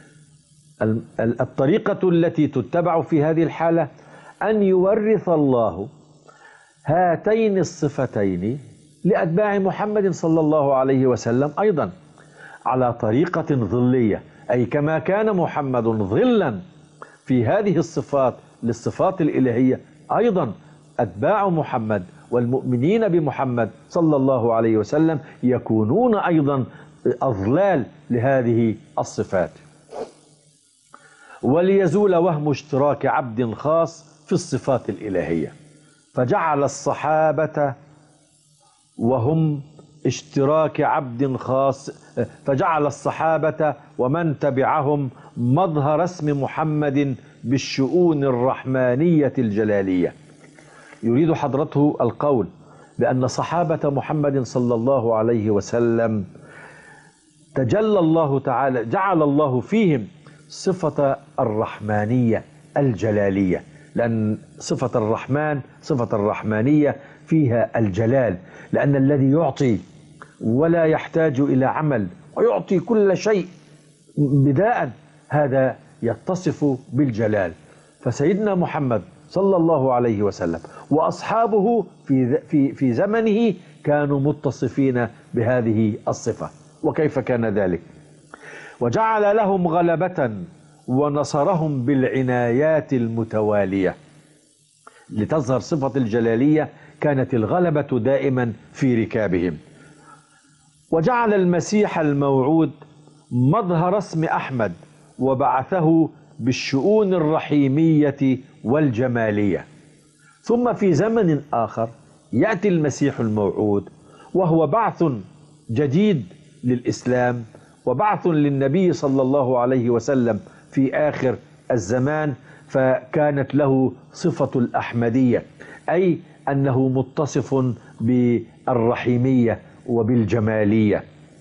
الطريقة التي تتبع في هذه الحالة، أن يورث الله هاتين الصفتين لأتباع محمد صلى الله عليه وسلم أيضا على طريقة ظلية، أي كما كان محمد ظلا في هذه الصفات للصفات الإلهية، أيضا أتباع محمد والمؤمنين بمحمد صلى الله عليه وسلم يكونون أيضا أظلال لهذه الصفات. وليزول وهم اشتراك عبد خاص في الصفات الإلهية، فجعل الصحابة وهم اشتراك عبد خاص، فجعل الصحابة ومن تبعهم مظهر اسم محمد بالشؤون الرحمانية الجلالية. يريد حضرته القول بأن صحابة محمد صلى الله عليه وسلم تجلى الله تعالى، جعل الله فيهم صفة الرحمانية الجلالية، لأن صفة الرحمن صفة الرحمانية فيها الجلال، لأن الذي يعطي ولا يحتاج إلى عمل ويعطي كل شيء بداء هذا يتصف بالجلال. فسيدنا محمد صلى الله عليه وسلم وأصحابه في زمنه كانوا متصفين بهذه الصفة. وكيف كان ذلك؟ وجعل لهم غلبة ونصرهم بالعنايات المتوالية. لتظهر صفة الجلالية كانت الغلبة دائما في ركابهم. وجعل المسيح الموعود مظهر اسم أحمد وبعثه بالشؤون الرحيمية والجمالية. ثم في زمن آخر يأتي المسيح الموعود وهو بعث جديد للإسلام وبعث للنبي صلى الله عليه وسلم في آخر الزمان، فكانت له صفة الأحمدية، أي أنه متصف بالرحيمية وبالجمالية،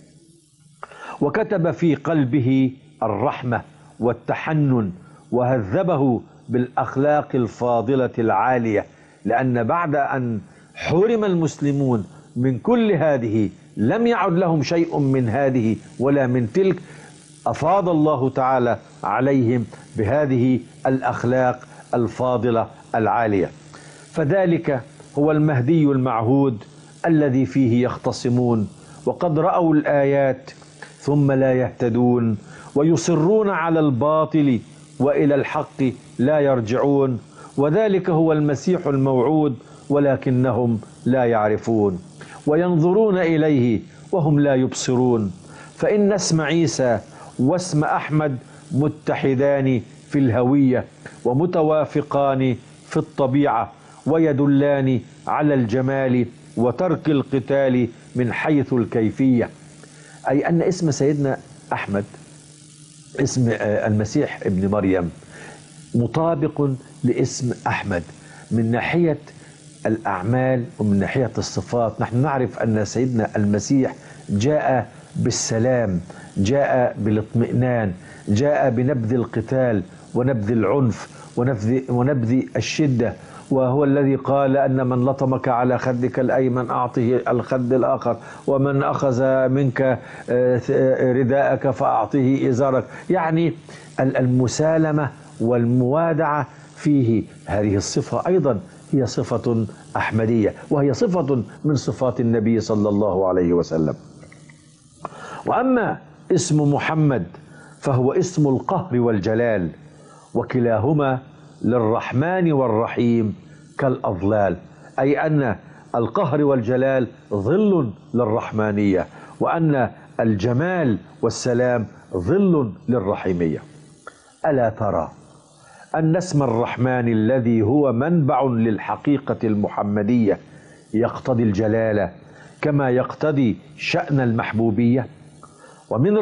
وكتب في قلبه الرحمة والتحنن وهذبه بالأخلاق الفاضلة العالية، لأن بعد أن حرم المسلمون من كل هذه لم يعد لهم شيء من هذه ولا من تلك، أفاض الله تعالى عليهم بهذه الأخلاق الفاضلة العالية. فذلك هو المهدي المعهود الذي فيه يختصمون وقد رأوا الآيات ثم لا يهتدون ويصرون على الباطل وإلى الحق لا يرجعون، وذلك هو المسيح الموعود ولكنهم لا يعرفون وينظرون إليه وهم لا يبصرون. فإن اسم عيسى واسم أحمد متحدان في الهوية ومتوافقان في الطبيعة ويدلان على الجمال وترك القتال من حيث الكيفية، أي أن اسم سيدنا أحمد اسم المسيح ابن مريم مطابق لاسم أحمد من ناحية الأعمال ومن ناحية الصفات. نحن نعرف أن سيدنا المسيح جاء بالسلام، جاء بالاطمئنان، جاء بنبذ القتال ونبذ العنف ونبذ الشدة، وهو الذي قال أن من لطمك على خدك الأيمن أعطه الخد الآخر، ومن أخذ منك رداءك فأعطه إزارك. يعني المسالمة والموادعة فيه. هذه الصفة أيضا هي صفة أحمدية، وهي صفة من صفات النبي صلى الله عليه وسلم. وأما اسم محمد فهو اسم القهر والجلال، وكلاهما للرحمن والرحيم كالأظلال، أي أن القهر والجلال ظل للرحمانية، وأن الجمال والسلام ظل للرحيمية. ألا ترى أن اسم الرحمن الذي هو منبع للحقيقة المحمدية يقتضي الجلالة كما يقتضي شأن المحبوبية؟ ومن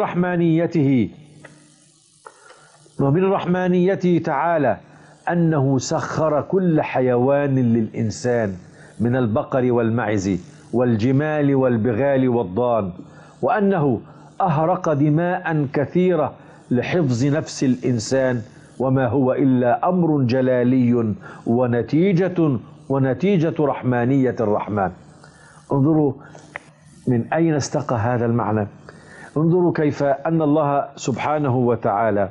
رحمانيته تعالى أنه سخر كل حيوان للإنسان من البقر والمعز والجمال والبغال والضان، وأنه أهرق دماء كثيرة لحفظ نفس الإنسان، وما هو إلا أمر جلالي ونتيجة رحمانية الرحمن. انظروا من أين استقى هذا المعنى. انظروا كيف أن الله سبحانه وتعالى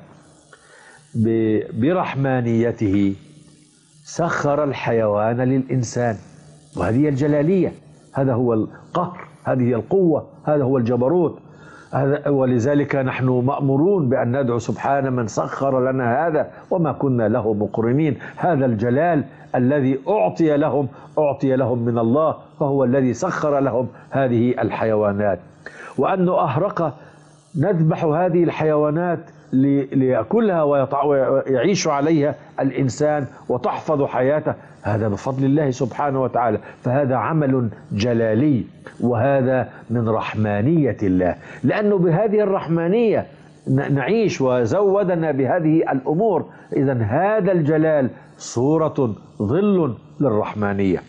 برحمانيته سخر الحيوان للإنسان، وهذه الجلالية. هذا هو القهر، هذه هي القوة، هذا هو الجبروت. ولذلك نحن مأمورون بأن ندعو سبحان من سخر لنا هذا وما كنا له مقرنين. هذا الجلال الذي أعطي لهم من الله، فهو الذي سخر لهم هذه الحيوانات. وأنه أهرق نذبح هذه الحيوانات ليأكلها ويعيش عليها الإنسان وتحفظ حياته، هذا بفضل الله سبحانه وتعالى. فهذا عمل جلالي، وهذا من رحمانية الله، لأنه بهذه الرحمانية نعيش وزودنا بهذه الأمور. إذن هذا الجلال صورة ظل للرحمانية.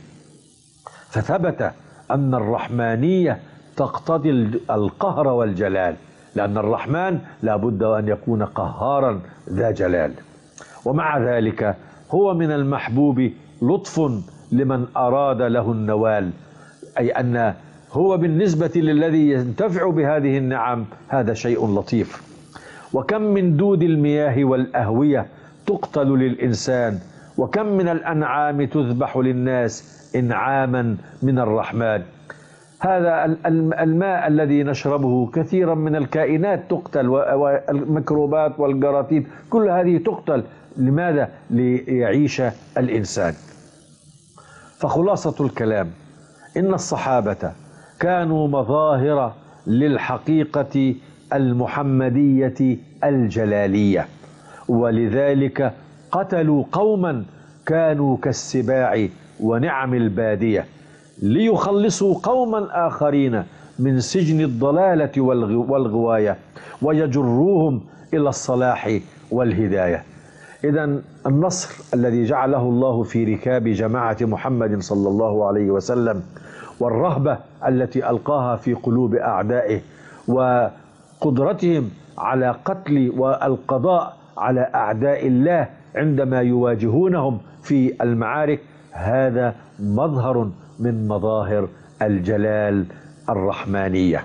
فثبت أن الرحمانية تقتضي القهر والجلال، لأن الرحمن لا بد أن يكون قهارا ذا جلال. ومع ذلك هو من المحبوب لطف لمن أراد له النوال، أي أن هو بالنسبة للذي ينتفع بهذه النعم هذا شيء لطيف. وكم من دود المياه والأهوية تقتل للإنسان، وكم من الأنعام تذبح للناس إنعاما من الرحمن. هذا الماء الذي نشربه كثيرا من الكائنات تقتل، والميكروبات والجراثيم كل هذه تقتل. لماذا؟ ليعيش الإنسان. فخلاصة الكلام إن الصحابة كانوا مظاهر للحقيقة المحمدية الجلالية، ولذلك قتلوا قوما كانوا كالسباع ونعم البادية ليخلصوا قوما آخرين من سجن الضلالة والغواية ويجروهم إلى الصلاح والهداية. إذن النصر الذي جعله الله في ركاب جماعة محمد صلى الله عليه وسلم، والرهبة التي ألقاها في قلوب أعدائه، وقدرتهم على قتل والقضاء على أعداء الله عندما يواجهونهم في المعارك، هذا مظهر من مظاهر الجلال الرحمانية.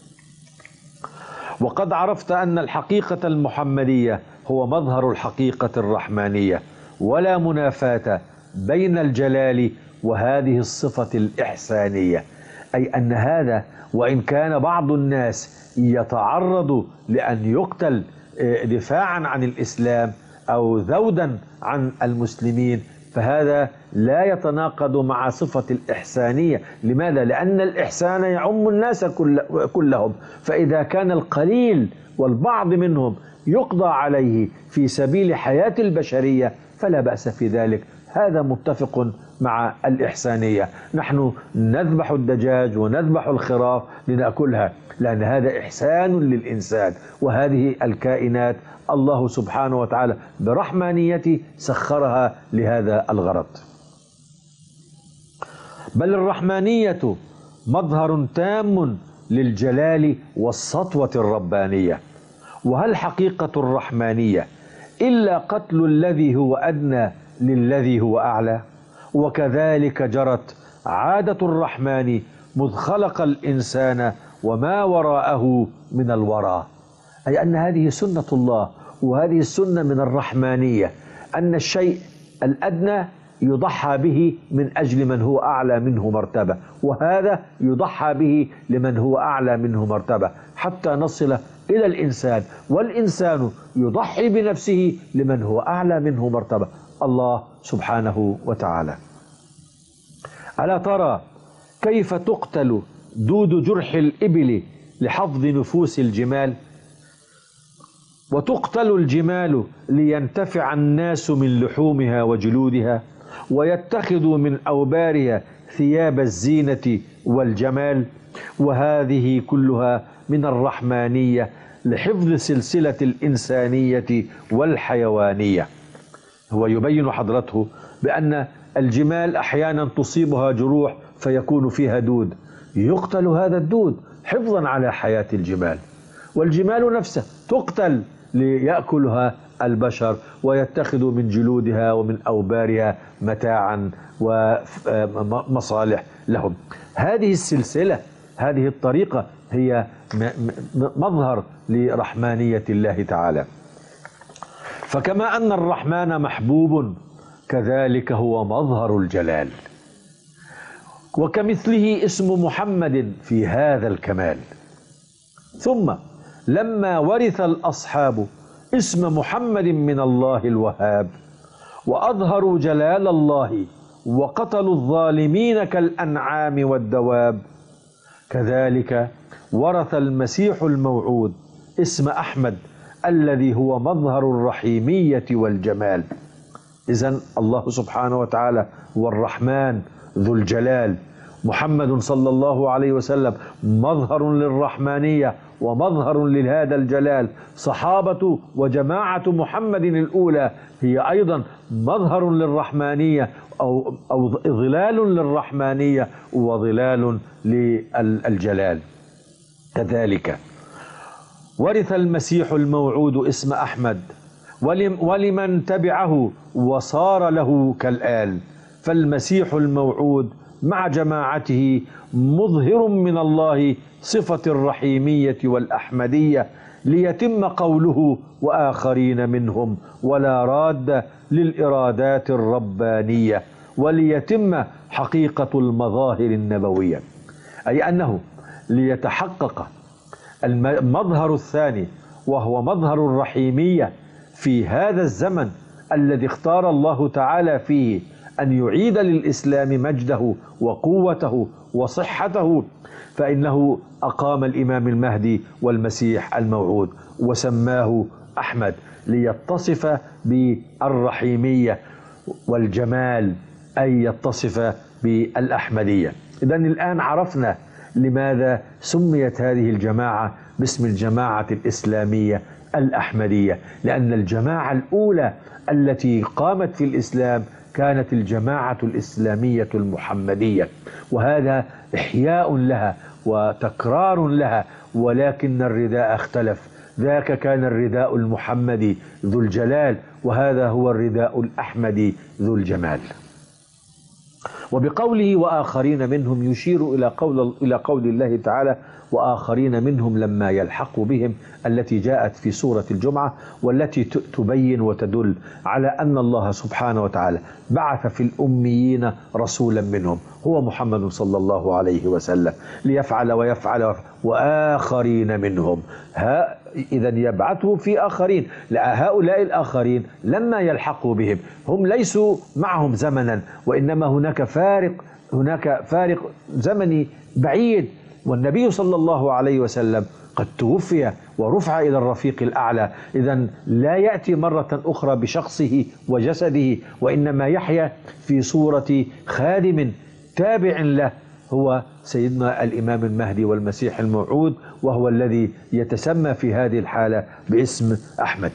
وقد عرفت أن الحقيقة المحمدية هو مظهر الحقيقة الرحمانية، ولا منافاة بين الجلال وهذه الصفة الإحسانية. أي أن هذا وإن كان بعض الناس يتعرض لأن يقتل دفاعا عن الإسلام أو ذودا عن المسلمين، فهذا لا يتناقض مع صفة الإحسانية. لماذا؟ لأن الإحسان يعم الناس كلهم، فإذا كان القليل والبعض منهم يقضى عليه في سبيل حياة البشرية فلا بأس في ذلك. هذا متفق مع الإحسانية. نحن نذبح الدجاج ونذبح الخراف لنأكلها، لأن هذا إحسان للإنسان، وهذه الكائنات الله سبحانه وتعالى برحمانيته سخرها لهذا الغرض. بل الرحمانية مظهر تام للجلال والسطوة الربانية. وهل حقيقة الرحمانية إلا قتل الذي هو أدنى للذي هو أعلى؟ وكذلك جرت عادة الرحمن مذ خلق الإنسان وما وراءه من الورى. أي أن هذه سنة الله، وهذه السنة من الرحمانية، أن الشيء الأدنى يضحى به من أجل من هو أعلى منه مرتبة، وهذا يضحى به لمن هو أعلى منه مرتبة، حتى نصل إلى الإنسان، والإنسان يضحي بنفسه لمن هو أعلى منه مرتبة، الله سبحانه وتعالى. ألا ترى كيف تقتل دود جرح الإبل لحفظ نفوس الجمال؟ وتقتل الجمال لينتفع الناس من لحومها وجلودها، ويتخذوا من أوبارها ثياب الزينة والجمال. وهذه كلها من الرحمانية لحفظ سلسلة الإنسانية والحيوانية. هو يبين حضرته بأن الجمال أحيانا تصيبها جروح فيكون فيها دود، يقتل هذا الدود حفظا على حياة الجمال، والجمال نفسه تقتل ليأكلها البشر ويتخذوا من جلودها ومن أوبارها متاعا ومصالح لهم. هذه السلسلة، هذه الطريقة هي مظهر لرحمانية الله تعالى. فكما أن الرحمن محبوب كذلك هو مظهر الجلال. وكمثله اسم محمد في هذا الكمال. ثم لما ورث الأصحاب اسم محمد من الله الوهاب وأظهروا جلال الله وقتلوا الظالمين كالأنعام والدواب، كذلك ورث المسيح الموعود اسم أحمد الذي هو مظهر الرحيمية والجمال. إذن الله سبحانه وتعالى هو الرحمن ذو الجلال، محمد صلى الله عليه وسلم مظهر للرحمانية ومظهر لهذا الجلال. صحابة وجماعة محمد الأولى هي أيضا مظهر للرحمانية أو ظلال للرحمانية وظلال للجلال. كذلك ورث المسيح الموعود اسم أحمد ولمن تبعه وصار له كالآل، فالمسيح الموعود مع جماعته مظهر من الله صفة الرحيمية والأحمدية، ليتم قوله وآخرين منهم ولا راد للإرادات الربانية، وليتم حقيقة المظاهر النبوية، أي أنه ليتحقق المظهر الثاني وهو مظهر الرحيمية في هذا الزمن الذي اختار الله تعالى فيه أن يعيد للإسلام مجده وقوته وصحته، فإنه أقام الإمام المهدي والمسيح الموعود وسماه أحمد ليتصف بالرحيمية والجمال، أي يتصف بالأحمدية. إذن الآن عرفنا لماذا سميت هذه الجماعة باسم الجماعة الإسلامية الأحمدية، لأن الجماعة الأولى التي قامت في الإسلام كانت الجماعة الإسلامية المحمدية، وهذا إحياء لها وتكرار لها، ولكن الرداء اختلف. ذاك كان الرداء المحمدي ذو الجلال، وهذا هو الرداء الأحمدي ذو الجمال. وبقوله وآخرين منهم يشير إلى قول الله تعالى وآخرين منهم لما يلحقوا بهم، التي جاءت في سورة الجمعة، والتي تبين وتدل على أن الله سبحانه وتعالى بعث في الأميين رسولا منهم هو محمد صلى الله عليه وسلم ليفعل ويفعل وآخرين منهم. إذن يبعثه في آخرين، هؤلاء الآخرين لما يلحقوا بهم هم ليسوا معهم زمنا، وإنما هناك فارق زمني بعيد، والنبي صلى الله عليه وسلم قد توفي ورفع إلى الرفيق الأعلى. إذن لا يأتي مرة أخرى بشخصه وجسده، وإنما يحيا في صورة خادم تابع له، هو سيدنا الإمام المهدي والمسيح الموعود، وهو الذي يتسمى في هذه الحالة باسم أحمد.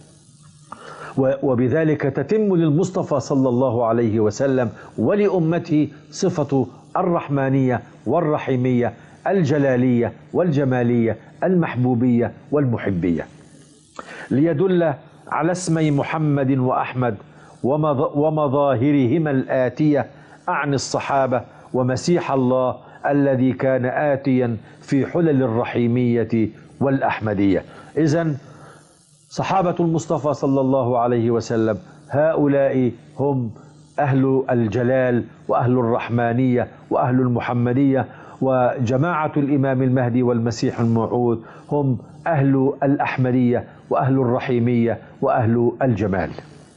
وبذلك تتم للمصطفى صلى الله عليه وسلم ولأمته صفة الرحمانية والرحيمية الجلالية والجمالية المحبوبية والمحبية، ليدل على اسمي محمد وأحمد ومظاهرهما الآتية عن الصحابة ومسيح الله الذي كان آتيا في حلل الرحيمية والأحمدية. إذن صحابة المصطفى صلى الله عليه وسلم هؤلاء هم أهل الجلال وأهل الرحمانية وأهل المحمدية، وجماعة الإمام المهدي والمسيح الموعود هم أهل الأحمدية وأهل الرحيمية وأهل الجمال.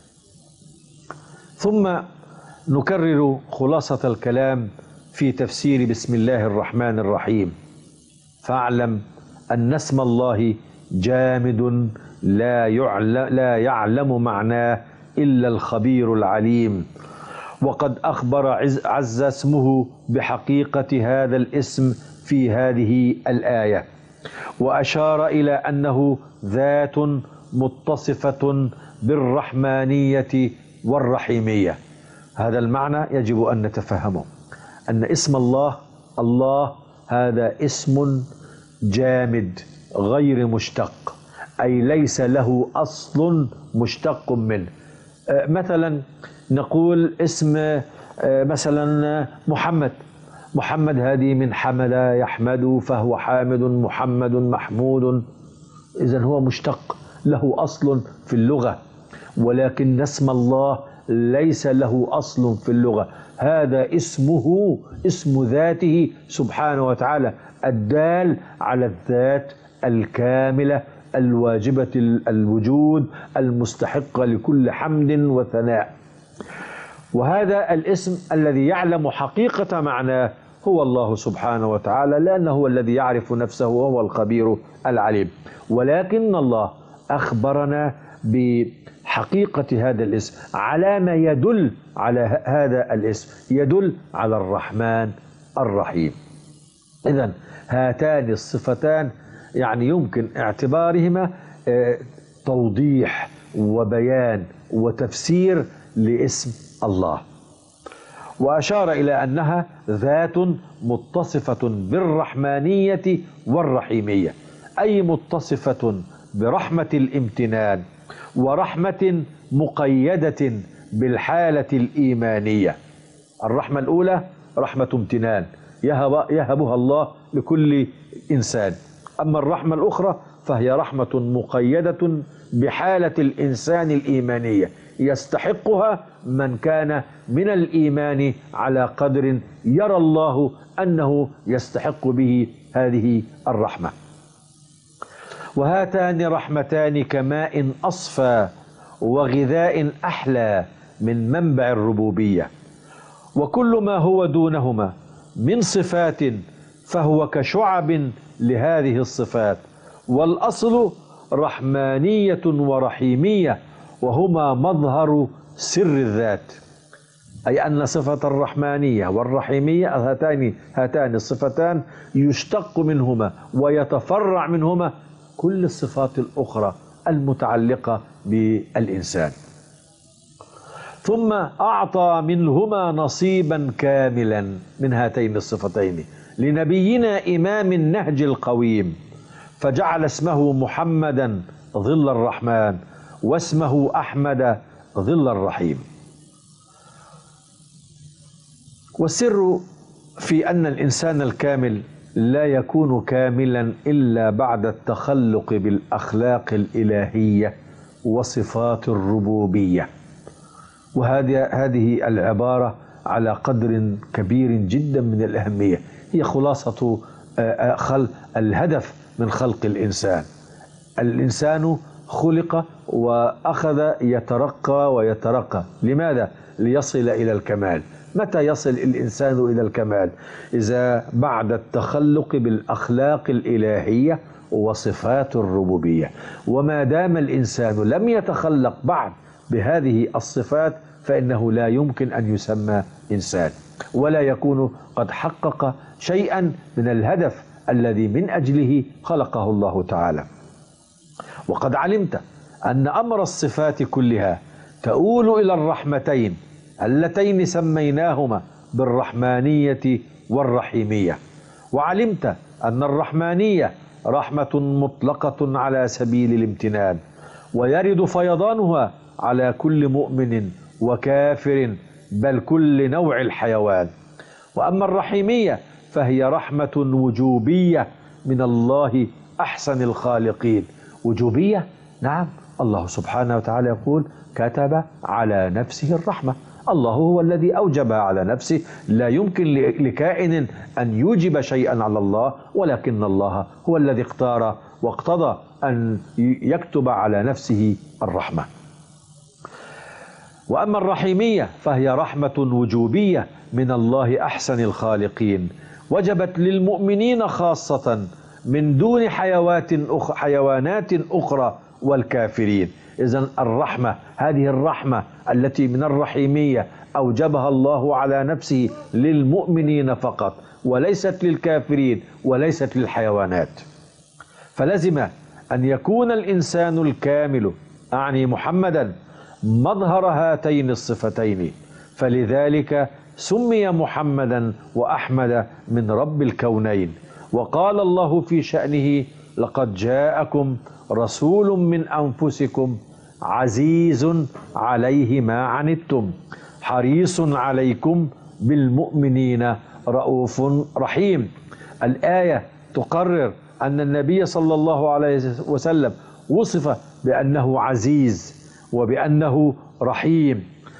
ثم نكرر خلاصة الكلام في تفسير بسم الله الرحمن الرحيم. فاعلم أن اسم الله جامد لا يعلم معناه إلا الخبير العليم، وقد أخبر عز اسمه بحقيقة هذا الاسم في هذه الآية، وأشار إلى أنه ذات متصفة بالرحمانية والرحيمية. هذا المعنى يجب أن نتفهمه، أن اسم الله هذا اسم جامد غير مشتق، أي ليس له أصل مشتق منه. مثلا نقول اسم مثلا محمد هذه من حمد يحمد، فهو حامد، محمد محمود، إذن هو مشتق له أصل في اللغة. ولكن اسم الله ليس له أصل في اللغة، هذا اسمه اسم ذاته سبحانه وتعالى الدال على الذات الكاملة الواجبة الوجود المستحقة لكل حمد وثناء. وهذا الاسم الذي يعلم حقيقة معناه هو الله سبحانه وتعالى، لأنه هو الذي يعرف نفسه وهو الخبير العليم. ولكن الله أخبرنا بحقيقة هذا الاسم على ما يدل على هذا الاسم، يدل على الرحمن الرحيم. إذن هاتان الصفتان يعني يمكن اعتبارهما توضيح وبيان وتفسير لاسم الله. وأشار إلى أنها ذات متصفة بالرحمانية والرحيمية، أي متصفة برحمة الامتنان ورحمة مقيدة بالحالة الإيمانية. الرحمة الأولى رحمة امتنان يهبها الله لكل إنسان، أما الرحمة الأخرى فهي رحمة مقيدة بحالة الإنسان الإيمانية يستحقها من كان من الإيمان على قدر يرى الله أنه يستحق به هذه الرحمة. وهاتان رحمتان كماء أصفى وغذاء أحلى من منبع الربوبية، وكل ما هو دونهما من صفات فهو كشعب لهذه الصفات، والأصل رحمانية ورحيمية، وهما مظهر سر الذات، أي أن صفة الرحمانية والرحيمية هاتان الصفتان يشتق منهما ويتفرع منهما كل الصفات الأخرى المتعلقة بالإنسان. ثم أعطى منهما نصيبا كاملا من هاتين الصفتين لنبينا إمام النهج القويم، فجعل اسمه محمدا ظل الرحمن واسمه أحمد ظل الرحيم. والسر في أن الإنسان الكامل لا يكون كاملا إلا بعد التخلق بالأخلاق الإلهية وصفات الربوبية. وهذه العبارة على قدر كبير جدا من الأهمية، هي خلاصة الهدف من خلق الإنسان. الإنسان خلق وأخذ يترقى ويترقى، لماذا؟ ليصل إلى الكمال. متى يصل الإنسان إلى الكمال؟ إذا بعد التخلق بالأخلاق الإلهية وصفات الربوبية. وما دام الإنسان لم يتخلق بعد بهذه الصفات فإنه لا يمكن أن يسمى إنسان، ولا يكون قد حقق شيئا من الهدف الذي من أجله خلقه الله تعالى. وقد علمت أن أمر الصفات كلها تؤول إلى الرحمتين اللتين سميناهما بالرحمانية والرحيمية. وعلمت أن الرحمانية رحمة مطلقة على سبيل الامتنان، ويرد فيضانها على كل مؤمن وكافر، بل كل نوع الحيوان. وأما الرحيمية فهي رحمة وجوبية من الله أحسن الخالقين. وجوبية؟ نعم، الله سبحانه وتعالى يقول كتب على نفسه الرحمة، الله هو الذي أوجبها على نفسه، لا يمكن لكائن أن يوجب شيئا على الله، ولكن الله هو الذي اختار واقتضى أن يكتب على نفسه الرحمة. وأما الرحيمية فهي رحمة وجوبية من الله أحسن الخالقين، وجبت للمؤمنين خاصة من دون حيوانات أخرى والكافرين. إذن الرحمة، هذه الرحمة التي من الرحيمية أوجبها الله على نفسه للمؤمنين فقط، وليست للكافرين وليست للحيوانات. فلزم أن يكون الإنسان الكامل، أعني محمدا، مظهر هاتين الصفتين، فلذلك سمي محمدا وأحمد من رب الكونين. وقال الله في شأنه لقد جاءكم رسول من أنفسكم عزيز عليه ما عنتم حريص عليكم بالمؤمنين رؤوف رحيم. الآية تقرر أن النبي صلى الله عليه وسلم وصف بأنه عزيز وبأنه رحيم،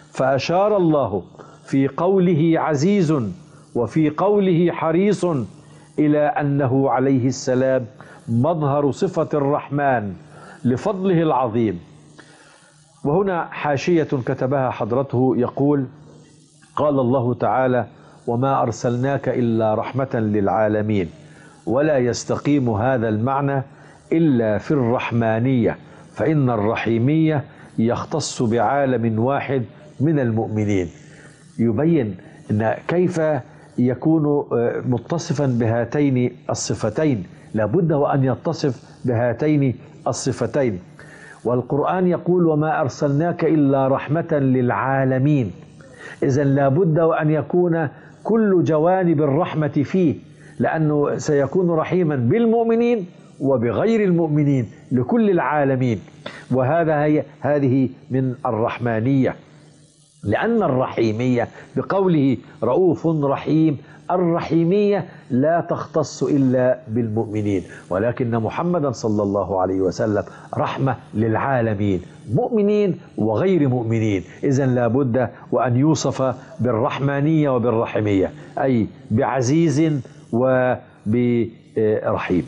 فأشار الله في قوله عزيز وفي قوله حريص إلى أنه عليه السلام مظهر صفة الرحمن لفضله العظيم. وهنا حاشية كتبها حضرته يقول: قال الله تعالى: وما أرسلناك إلا رحمة للعالمين. ولا يستقيم هذا المعنى إلا في الرحمانية، فإن الرحيمية يختص بعالم واحد من المؤمنين. يبين أن كيف يكون متصفا بهاتين الصفتين، لابد وأن يتصف بهاتين الصفتين. والقرآن يقول: وما أرسلناك إلا رحمة للعالمين. إذن لابد وأن يكون كل جوانب الرحمة فيه، لأنه سيكون رحيما بالمؤمنين وبغير المؤمنين لكل العالمين. هذه من الرحمانية، لأن الرحيمية بقوله رؤوف رحيم، الرحيمية لا تختص إلا بالمؤمنين، ولكن محمدا صلى الله عليه وسلم رحمة للعالمين، مؤمنين وغير مؤمنين. إذن لابد وأن يوصف بالرحمانية وبالرحمية، أي بعزيز وبرحيم،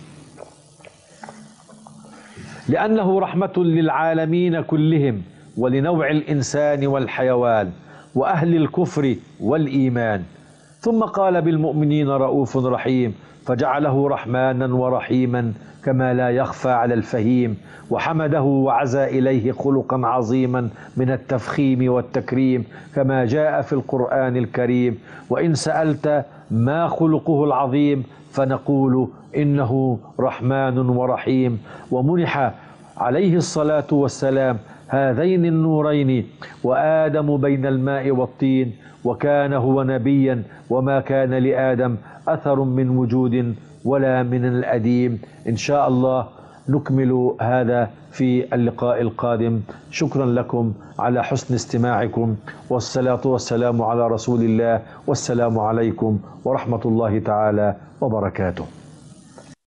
لأنه رحمة للعالمين كلهم، ولنوع الإنسان والحيوان وأهل الكفر والإيمان. ثم قال بالمؤمنين رؤوف رحيم، فجعله رحمانا ورحيما كما لا يخفى على الفهيم، وحمده وعزى إليه خلقا عظيما من التفخيم والتكريم كما جاء في القرآن الكريم. وإن سألت ما خلقه العظيم فنقول إنه رحمن ورحيم. ومنح عليه الصلاة والسلام هذين النورين وآدم بين الماء والطين، وكان هو نبيا، وما كان لآدم أثر من وجود ولا من الأديم. إن شاء الله نكمل هذا في اللقاء القادم. شكرا لكم على حسن استماعكم، والصلاة والسلام على رسول الله، والسلام عليكم ورحمة الله تعالى وبركاته.